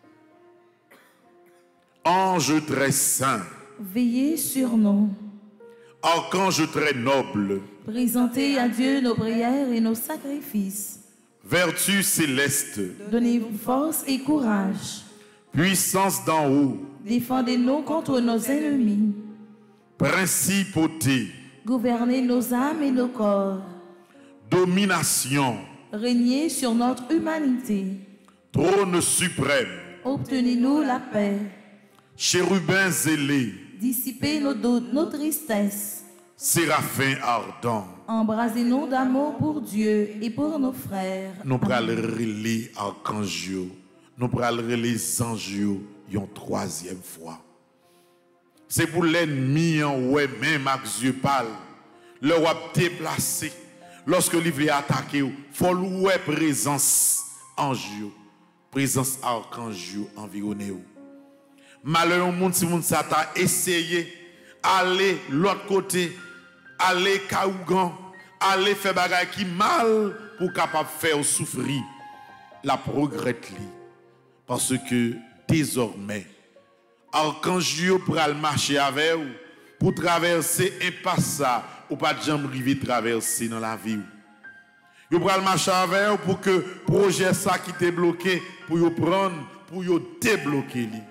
Ange très saint, veillez sur nous. Archange très noble, Présentez à Dieu nos prières et nos sacrifices. Vertu céleste, Donnez-vous force et courage. Puissance d'en haut, Défendez-nous contre nos ennemis. Principauté, Gouvernez nos âmes et nos corps. Domination, Régnez sur notre humanité. Trône suprême, Obtenez-nous la paix. Chérubin zélé, Dissipez nos doutes, nos tristesses. Séraphin ardent. Embrasez-nous d'amour pour Dieu et pour nos frères. Nous prenons les archanges, nous prenons les anges une troisième fois. C'est pour l'ennemi, ouais, même avec yeux pâles, le wap déplacé. Lorsque il veut attaquer, il faut louer présence ange, présence archange environné. Malheur au monde si monde ça t'a essayé aller l'autre côté, aller kaougan, aller faire bagay qui mal pour capable faire souffrir, la progrette li parce que désormais. Archange yo pral marcher avec vous pour traverser un passage ou pas de jambe river traverser dans la vie. Yo pral marcher avec vous pour que projet ça qui t'est bloqué pour yo prendre pour yo débloquer li.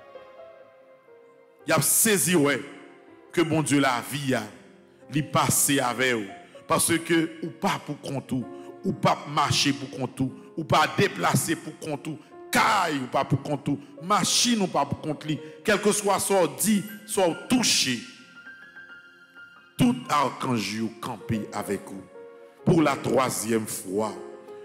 Y a saisi ouais que bon Dieu la vie a li passer avec vous parce que ou pas pour compte ou pas marcher pour compte ou pas déplacer pour compte caille ou pas pour compte machine ou pas pour compte li quel que soit soit dit soit touché tout archange campé avec vous pour la troisième fois.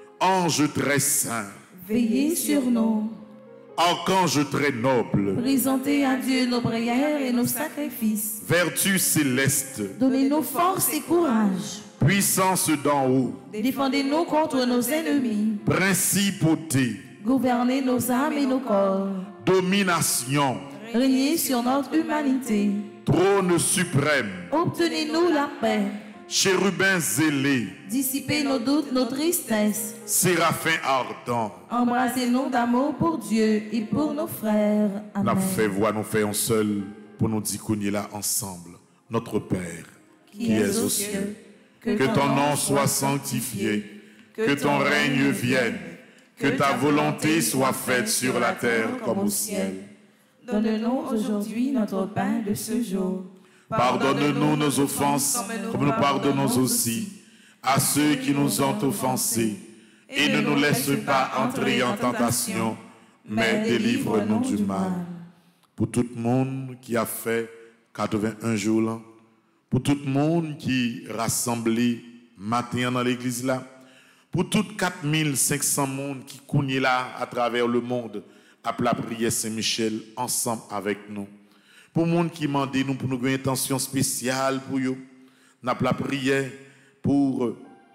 Ange très saint, veillez sur nous. Archange très noble, présentez à Dieu nos prières et nos sacrifices. Vertu céleste, donnez-nous force et courage. Puissance d'en haut, défendez-nous contre nos ennemis. Principauté, gouvernez nos âmes et nos corps. Domination, régnez sur notre humanité. Trône suprême, obtenez-nous la paix. Chérubin zélé, dissipez nos doutes, nos tristesses. Séraphin ardent, embrassez-nous d'amour pour Dieu et pour nos frères. Amen. Nous fait voix, nous faisons seul pour nous dire qu'on est là ensemble. Notre Père, qui, qui es aux cieux, que, que ton nom soit sanctifié, que ton règne vienne, que ta volonté soit faite sur la terre comme au ciel. Donne-nous aujourd'hui notre pain de ce jour. Pardonne-nous nos offenses, comme nous pardonnons aussi à ceux qui nous ont offensés. Et ne nous laisse pas entrer en tentation, mais délivre-nous du mal. Pour tout le monde qui a fait quatre-vingt-un jours là, pour tout le monde qui rassemblé matin dans l'église là, pour toutes quatre mille cinq cents personnes qui cognent là à travers le monde, à la prière Saint-Michel ensemble avec nous. Pour les gens qui demandent nous pour nous avoir une intention spéciale pour eux, nous avons la prière pour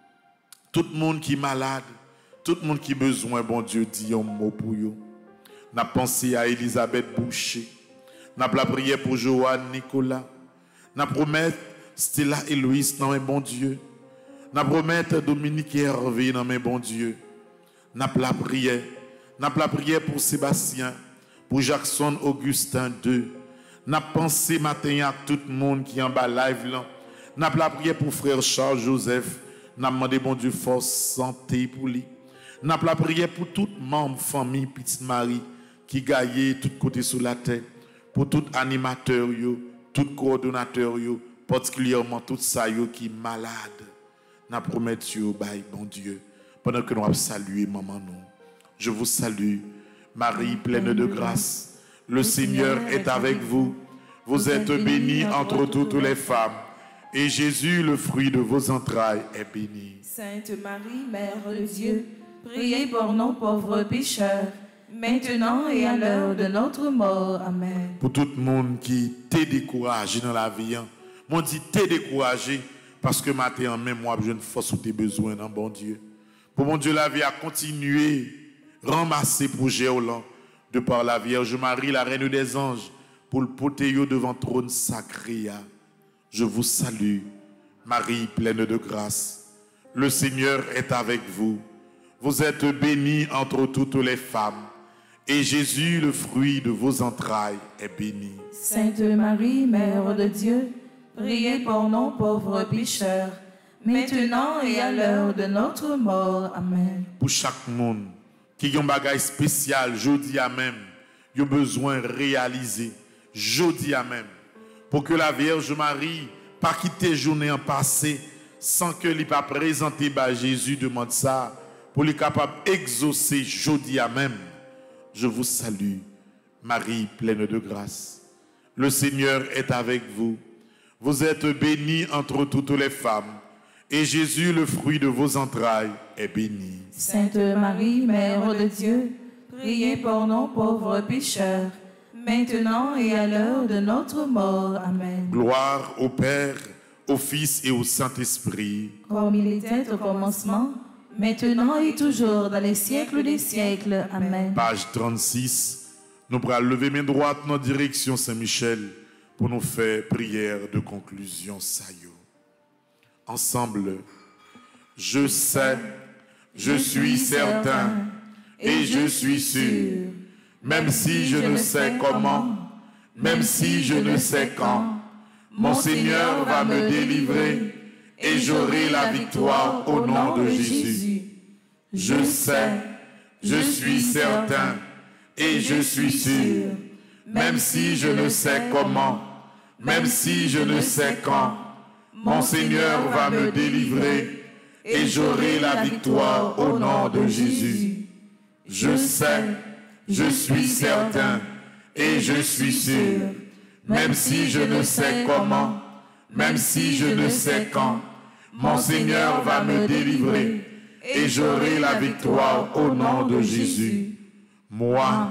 tout le monde qui est malade, tout le monde qui a besoin, bon Dieu, dit un mot pour eux. Nous avons pensé à Elisabeth Boucher, nous avons la prière pour Joanne Nicolas, nous promettons Stella et Louis dans mes bon Dieu, nous promettons Dominique et Hervé dans mes bon Dieu, nous avons la prière, nous avons la prière pour Sébastien, pour Jackson Augustin deux. N'a pensé matin à tout le monde qui est en bas live là. N'a la prière pour frère Charles Joseph. N'a demandé bon Dieu force, santé pour lui. N'a la prière pour tout membre famille petite Marie qui gagne tout côté sur la tête. Pour tout animateur yo, tout coordonnateur yo, particulièrement tout ça yo qui malade. N'a promet yo bye bon Dieu pendant que nous avons salué maman nous. Je vous salue Marie pleine de grâce. Le Seigneur est avec vous. Vous êtes bénie entre toutes les femmes. Et Jésus, le fruit de vos entrailles, est béni. Sainte Marie, Mère de Dieu, priez pour nous pauvres pécheurs, maintenant et à l'heure de notre mort. Amen. Pour tout le monde qui t'est découragé dans la vie, moi dit t'es découragé parce que matin en même moi je ne force ou tes besoins dans bon Dieu. Pour mon Dieu, la vie a continué, ramasser projet au long. De par la Vierge Marie, la Reine des Anges, pour le porter devant le trône sacré. Je vous salue, Marie pleine de grâce. Le Seigneur est avec vous. Vous êtes bénie entre toutes les femmes. Et Jésus, le fruit de vos entrailles, est béni. Sainte Marie, Mère de Dieu, priez pour nous pauvres pécheurs, maintenant et à l'heure de notre mort. Amen. Pour chaque monde qui a un bagage spécial, jeudi à même, il a besoin de réaliser, jeudi à même, pour que la Vierge Marie pas quitter journée en passé sans que l'il pas présenté par Jésus demande ça, pour lui capable d'exaucer jeudi à même. Je vous salue, Marie pleine de grâce. Le Seigneur est avec vous. Vous êtes bénie entre toutes les femmes. Et Jésus, le fruit de vos entrailles, est béni. Sainte Marie, Mère de Dieu, priez pour nous pauvres pécheurs, maintenant et à l'heure de notre mort. Amen. Gloire au Père, au Fils et au Saint-Esprit. Comme il était au commencement, maintenant et toujours, dans les siècles des siècles. Amen. Page trente-six. Nous pourrons lever main droite dans la direction Saint-Michel pour nous faire prière de conclusion. Sayo. Ensemble, je sais, je suis certain et je suis sûr même si je ne sais comment, même si je ne sais quand, mon Seigneur va me délivrer et j'aurai la victoire au nom de Jésus. Je sais, je suis certain et je suis sûr, même si je ne sais comment, même si je ne sais quand, mon Seigneur va me délivrer et j'aurai la victoire au nom de Jésus. Je sais, je suis certain et je suis sûr, même si je ne sais comment, même si je ne sais quand, mon Seigneur va me délivrer et j'aurai la victoire au nom de Jésus. Moi,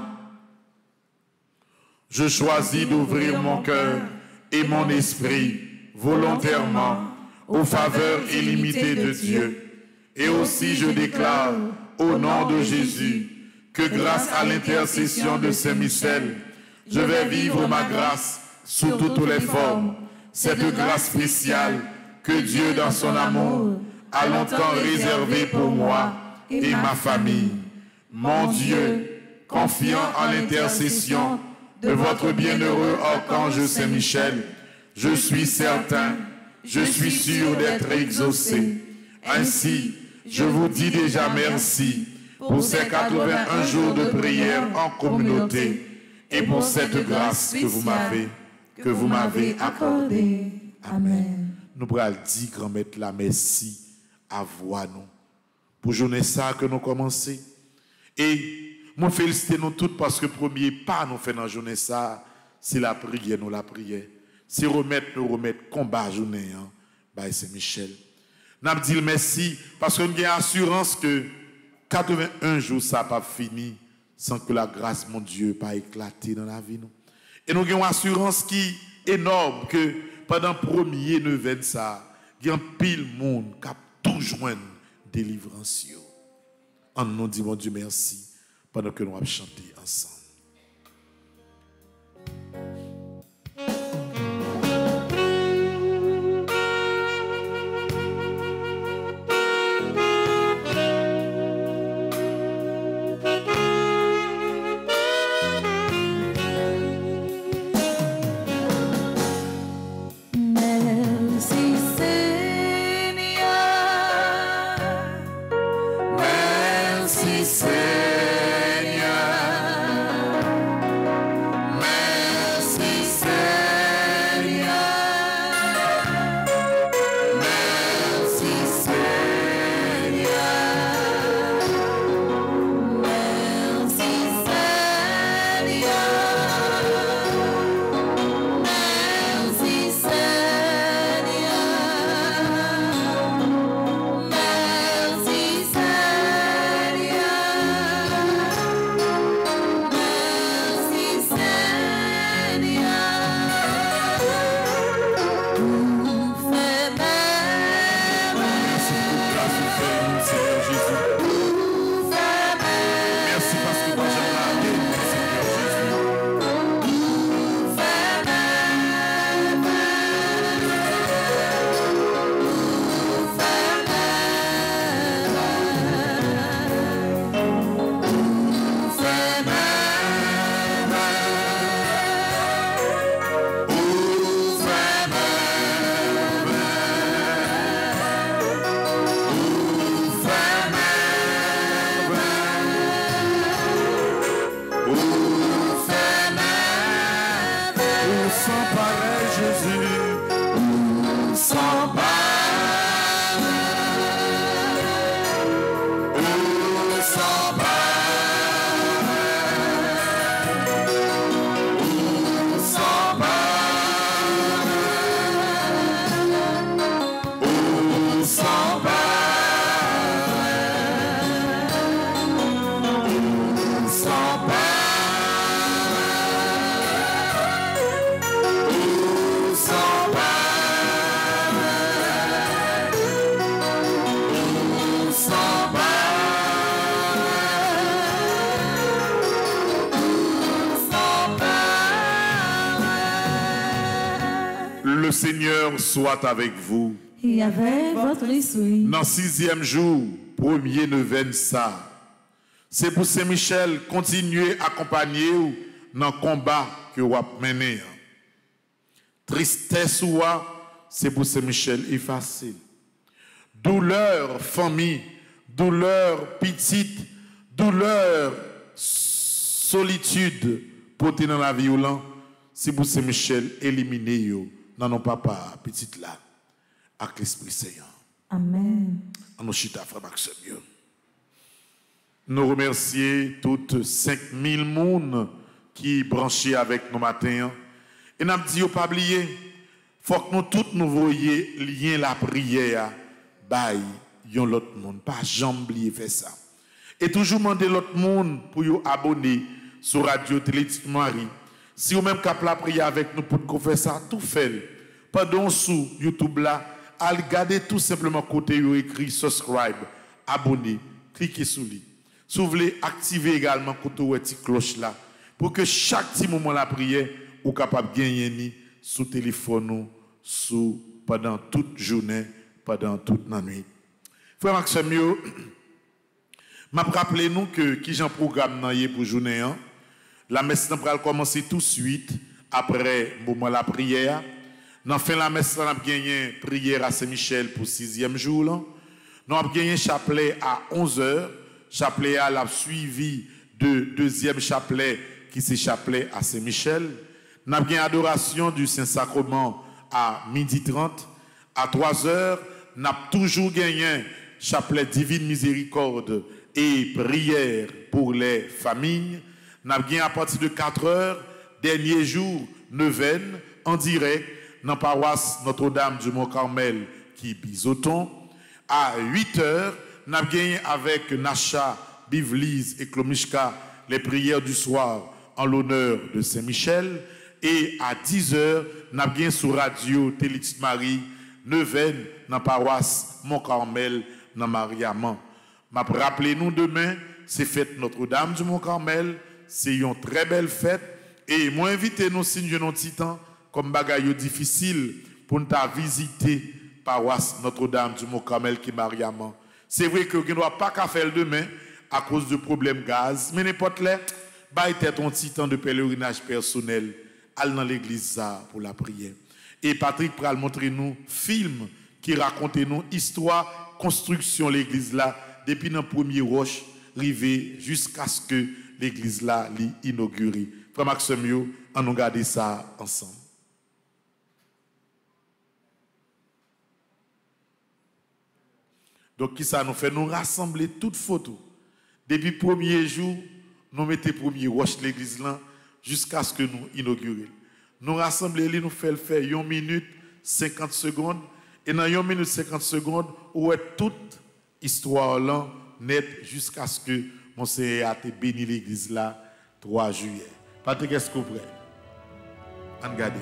je choisis d'ouvrir mon cœur et mon esprit volontairement aux faveurs illimitées de Dieu. Et aussi je déclare au nom de Jésus que grâce à l'intercession de Saint-Michel, je vais vivre ma grâce sous toutes les formes. Cette grâce spéciale que Dieu dans son amour a longtemps réservée pour moi et ma famille. Mon Dieu, confiant en l'intercession de votre bienheureux archange Saint-Michel, je suis certain, je suis sûr d'être exaucé. Ainsi, je vous dis déjà merci pour ces quatre-vingt-un jours de prière en communauté et pour cette grâce que vous m'avez que vous m'avez accordée. Amen. Nous pourrons dire, grand-maître, la merci à voix nous pour journée ça que nous commençons. Et moi félicite nous toutes parce que le premier pas nous fait dans la journée ça, c'est la prière, nous la prière. C'est remettre, nous remettre combat journée, hein, by Saint-Michel. Nous dit merci parce que nous avons assurance que quatre-vingt-un jours ça pas fini sans que la grâce mon Dieu pas éclaté dans la vie nous. Et nous avons assurance qui est énorme que pendant le premier neuvaine ça, il y a un pile monde qui a tout joindre délivrance. En nous dit mon Dieu merci pendant que nous allons chanter ensemble. Le Seigneur soit avec vous. Et avec votre esprit. Dans le sixième jour, premier neuvaine ça, C'est pour Saint-Michel continuer à accompagner ou dans le combat que vous avez mené. Tristesse ou c'est pour Saint-Michel effacer. Douleur, famille, douleur, petite, douleur, solitude, porter dans la violence, c'est pour Saint-Michel éliminer yo dans nos papas, petite là, avec l'Esprit Saint. Amen. En nos chita, frère Maxime. Nous remercions toutes cinq mille personnes qui branchent avec nous matin. Et nous dit, pas oublier, il faut que nous tous nous voyions lien la prière, by yon l'autre monde. Pas jamais oublier faire ça. Et toujours demander l'autre monde pour vous abonner sur Radio Télétique Marie. Si vous même capable la prière avec nous pour faire ça, tout fait. Pendant sous YouTube là, allez regarder tout simplement côté où écrit subscribe, abonner, cliquez sur lui. Si vous voulez activer également côté où est cloche là, pour que chaque petit moment la prière, vous capable de gagner sous téléphone, sous pendant toute journée, pendant toute la nuit. Frère Maxime, je rappelle nous que qui j'en programme pour journée hein? La messe va commencer tout de suite après le moment de la prière. Dans la fin de la messe, nous avons gagné prière à Saint-Michel pour le sixième jour. Là. Nous avons gagné chapelet à onze heures. Chapelet à la suivi de deuxième chapelet qui c'est chapelet à Saint-Michel. Nous avons gagné adoration du Saint-Sacrement à midi trente. À trois heures, nous avons toujours gagné chapelet divine miséricorde et prière pour les familles. Nous avons gagné à partir de quatre heures, dernier jour, neuvaine, en direct, dans la paroisse Notre-Dame du Mont-Carmel qui bisoton. À huit heures, nous avons gagné avec Nacha, Bivlise et Klomishka les prières du soir en l'honneur de Saint-Michel. Et à dix heures, nous avons gagné sur Radio Télétique Marie, neuvaine, dans la paroisse Mont-Carmel, dans Mariaman. Ma rappelez-nous demain, c'est fête Notre-Dame du Mont-Carmel. C'est une très belle fête. Et moi, invitez nous, si nous avons titan, comme bagaille difficile, pour nous visiter paroisse Notre-Dame du Mont-Carmel qui est Mariaman. C'est vrai que vous ne doit pas qu'à faire demain à cause de problèmes gaz. Mais n'importe là, bah, tête un titan de pèlerinage personnel. Allez dans l'église pour la prière. Et Patrick pourra montrer nous film qui raconte nous histoire, construction de l'église là, depuis le premier roche, arrivé jusqu'à ce que l'église là l'est inaugurée. Frère Maxime, on nous garde ça ensemble. Donc, qui ça nous fait? Nous rassembler toutes photos. Depuis le premier jour, nous mettons le premier roche de l'église là jusqu'à ce que nous inaugurions. Nous rassembler, nous faisons faire une minute, cinquante secondes. Et dans une minute, cinquante secondes, où est toute histoire là nette jusqu'à ce que Monseigneur a béni l'église là trois juillet. Patrick, est-ce que vous prêt? Regardez.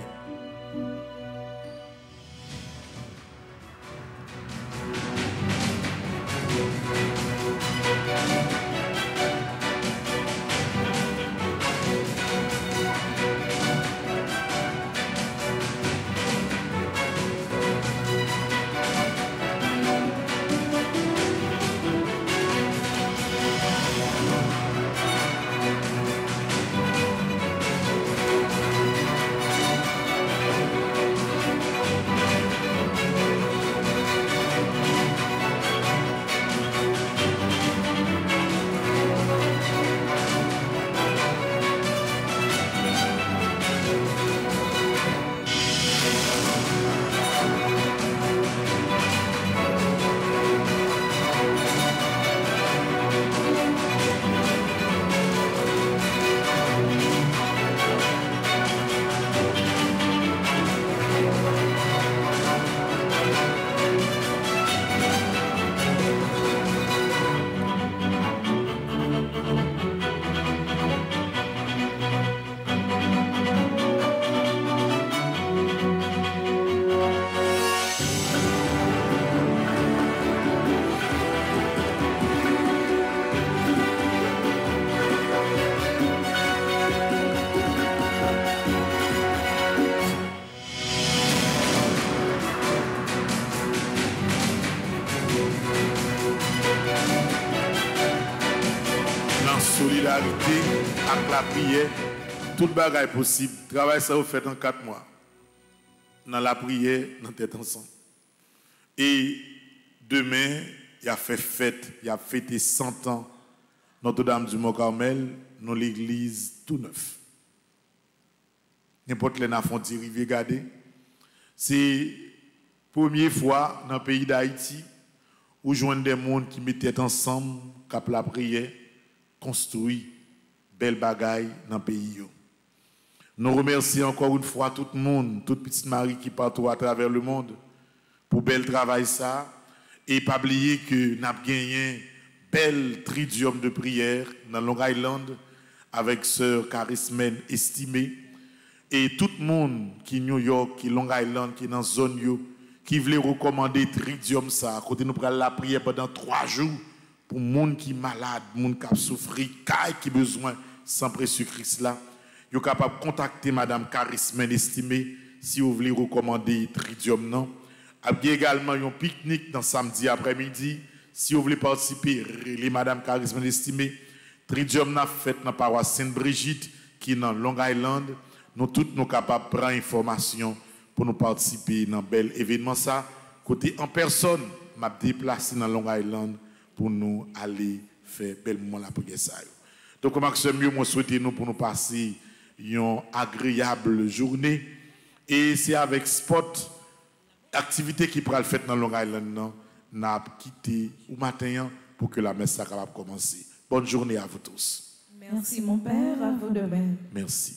solidarité, avec la prière, tout bagage est possible. Travail ça vous fait en quatre mois. Dans la prière, dans tête ensemble. Et demain, il a fait fête, il a fêté cent ans Notre-Dame du Mont-Carmel, dans l'église tout neuf. N'importe les n'a font rivière garder. C'est la première fois dans le pays d'Haïti où joignent des mondes qui mettaient ensemble, cap la prière, construit belle bagaille dans le pays. Nous remercions encore une fois tout le monde, toute petite Marie qui partout à travers le monde pour bel travail ça. Et pas oublier que nous avons gagné un bel tridium de prière dans Long Island avec sœur Charismen estimée. Et tout le monde qui est New York, qui est Long Island, qui est dans la zone, yo, qui voulait recommander tridium ça. À côté nous prenons la prière pendant trois jours pour les gens qui sont malades, les gens qui ont souffert, qui ont besoin sans précieux Christ là. Vous êtes capable de contacter Madame Charismen estimée si vous voulez recommander tridium non. Il y a également un pique-nique dans samedi après-midi. Si vous voulez participer, les Madame Charismen estimée. Tridium n'a fait dans la paroisse Sainte-Brigitte qui est dans Long Island. Nous tous nous capables de prendre information pour nous participer dans un bel événement ça. Côté en personne, m'a déplacé dans Long Island pour nous aller faire bel moment la prière ça. Donc comment c'est mieux moi souhaiter nous pour nous passer une agréable journée et c'est avec sport activité qui pourra le faire dans Long Island non n'a quitté au matin pour que la messe soit capable de commencer. Bonne journée à vous tous. Merci mon père, à vous de même. Merci.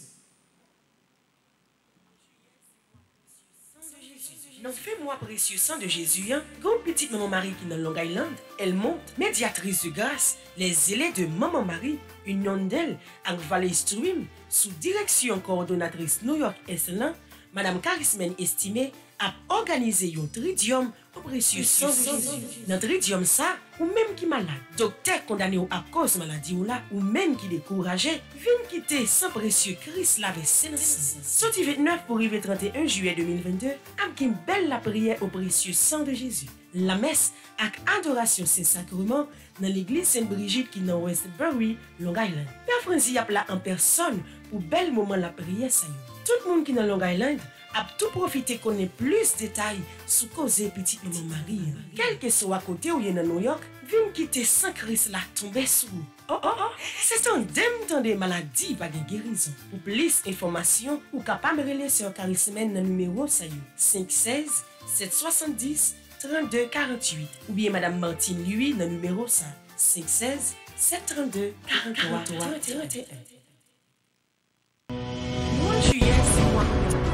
Non, fais-moi précieux sang de Jésus, hein? Grande petite maman Marie qui est dans Long Island, elle monte, médiatrice de grâce, les élèves de maman Marie, une non d'elle, avec Valley Stream, sous direction coordonnatrice New York Esselan, Madame Charismen estimée, a organisé un tridium au précieux sang de Jésus. Dans tridium ça, ou même qui malade, docteur condamné à cause maladie ou là, ou même qui découragé, vient quitter sans précieux Christ l'avait sénance. Sorti vingt-neuf pour arriver trente et un juillet deux mille vingt-deux, avec une belle la prière au précieux sang de Jésus. La messe avec adoration Saint-Sacrement dans l'église Sainte-Brigitte qui est dans Westbury, Long Island. Père Francis a là en personne pour bel moment la prière ça. Tout le monde qui est dans Long Island a tout profité qu'on ait plus de détails sur cause petite maman Marie. Quel que soit à côté ou dans New York, vient quitter sans Christ la tomber sous. Oh oh oh, c'est un dème temps des maladies pas de guérison. Pour plus d'informations, ou capable de relayer sur Charismen dans le numéro cinq un six, sept sept zéro, trente-deux quarante-huit ou bien Madame Martine lui dans le numéro cinq un six, sept trois deux, quarante-trois trente et un. Mois de juillet, c'est moi.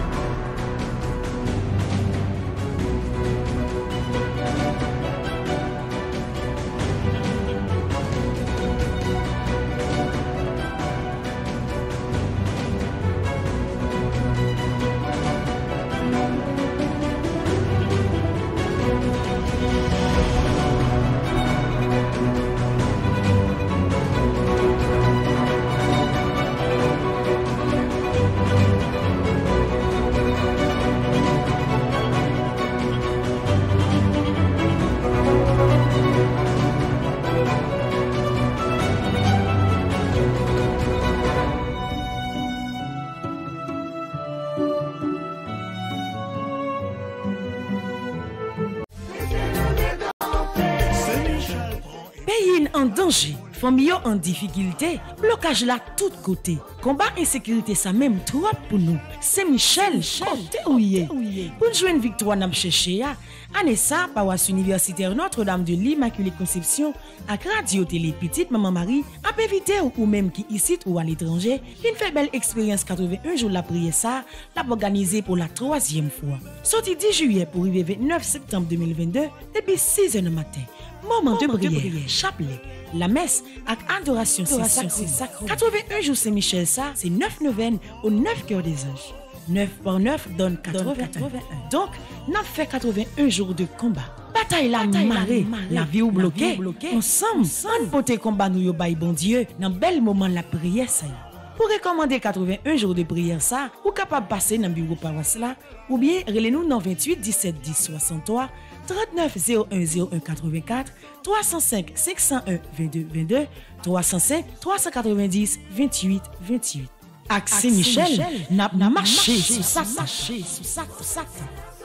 En danger, famille en difficulté, blocage là tout côté. Combat insécurité ça même trop pour nous. C'est Michel, côté ouye. Pour jouer une victoire n'a cherché à Anessa, paroisse universitaire Notre-Dame de l'Immaculée Conception, avec radio télé petite maman Marie, a invité ou même qui ici ou à l'étranger, une fait belle expérience quatre-vingt-un jours la prière ça, l'a organisé pour la troisième fois. Sorti dix juillet pour arriver vingt-neuf septembre deux mille vingt-deux, depuis six heures du matin. Moment de prière, chapelet, la messe avec adoration Saint-Sacrement. quatre-vingt-un jours Saint-Michel ça, c'est neuf neuvaines au neuf cœurs des anges. neuf par neuf donne quatre-vingt-un. Donc, n'a fait quatre-vingt-un jours de combat. Bataille la marée, la vie ou bloquée. Ensemble, sans beauté combat nous yo bail bon Dieu, dans bel moment la prière ça. Pour recommander quatre-vingt-un jours de prière ça, ou capable passer dans le bureau paroisse là, ou bien relez-nous dans vingt-huit dix-sept dix soixante-trois, trente-neuf zéro un zéro un quatre-vingt-quatre, trois cent cinq cinq cent un vingt-deux vingt-deux, trois cent cinq trois cent quatre-vingt-dix vingt-huit vingt-huit. Accès Michel, n'a marché sous ça, marché sous ça, sous ça.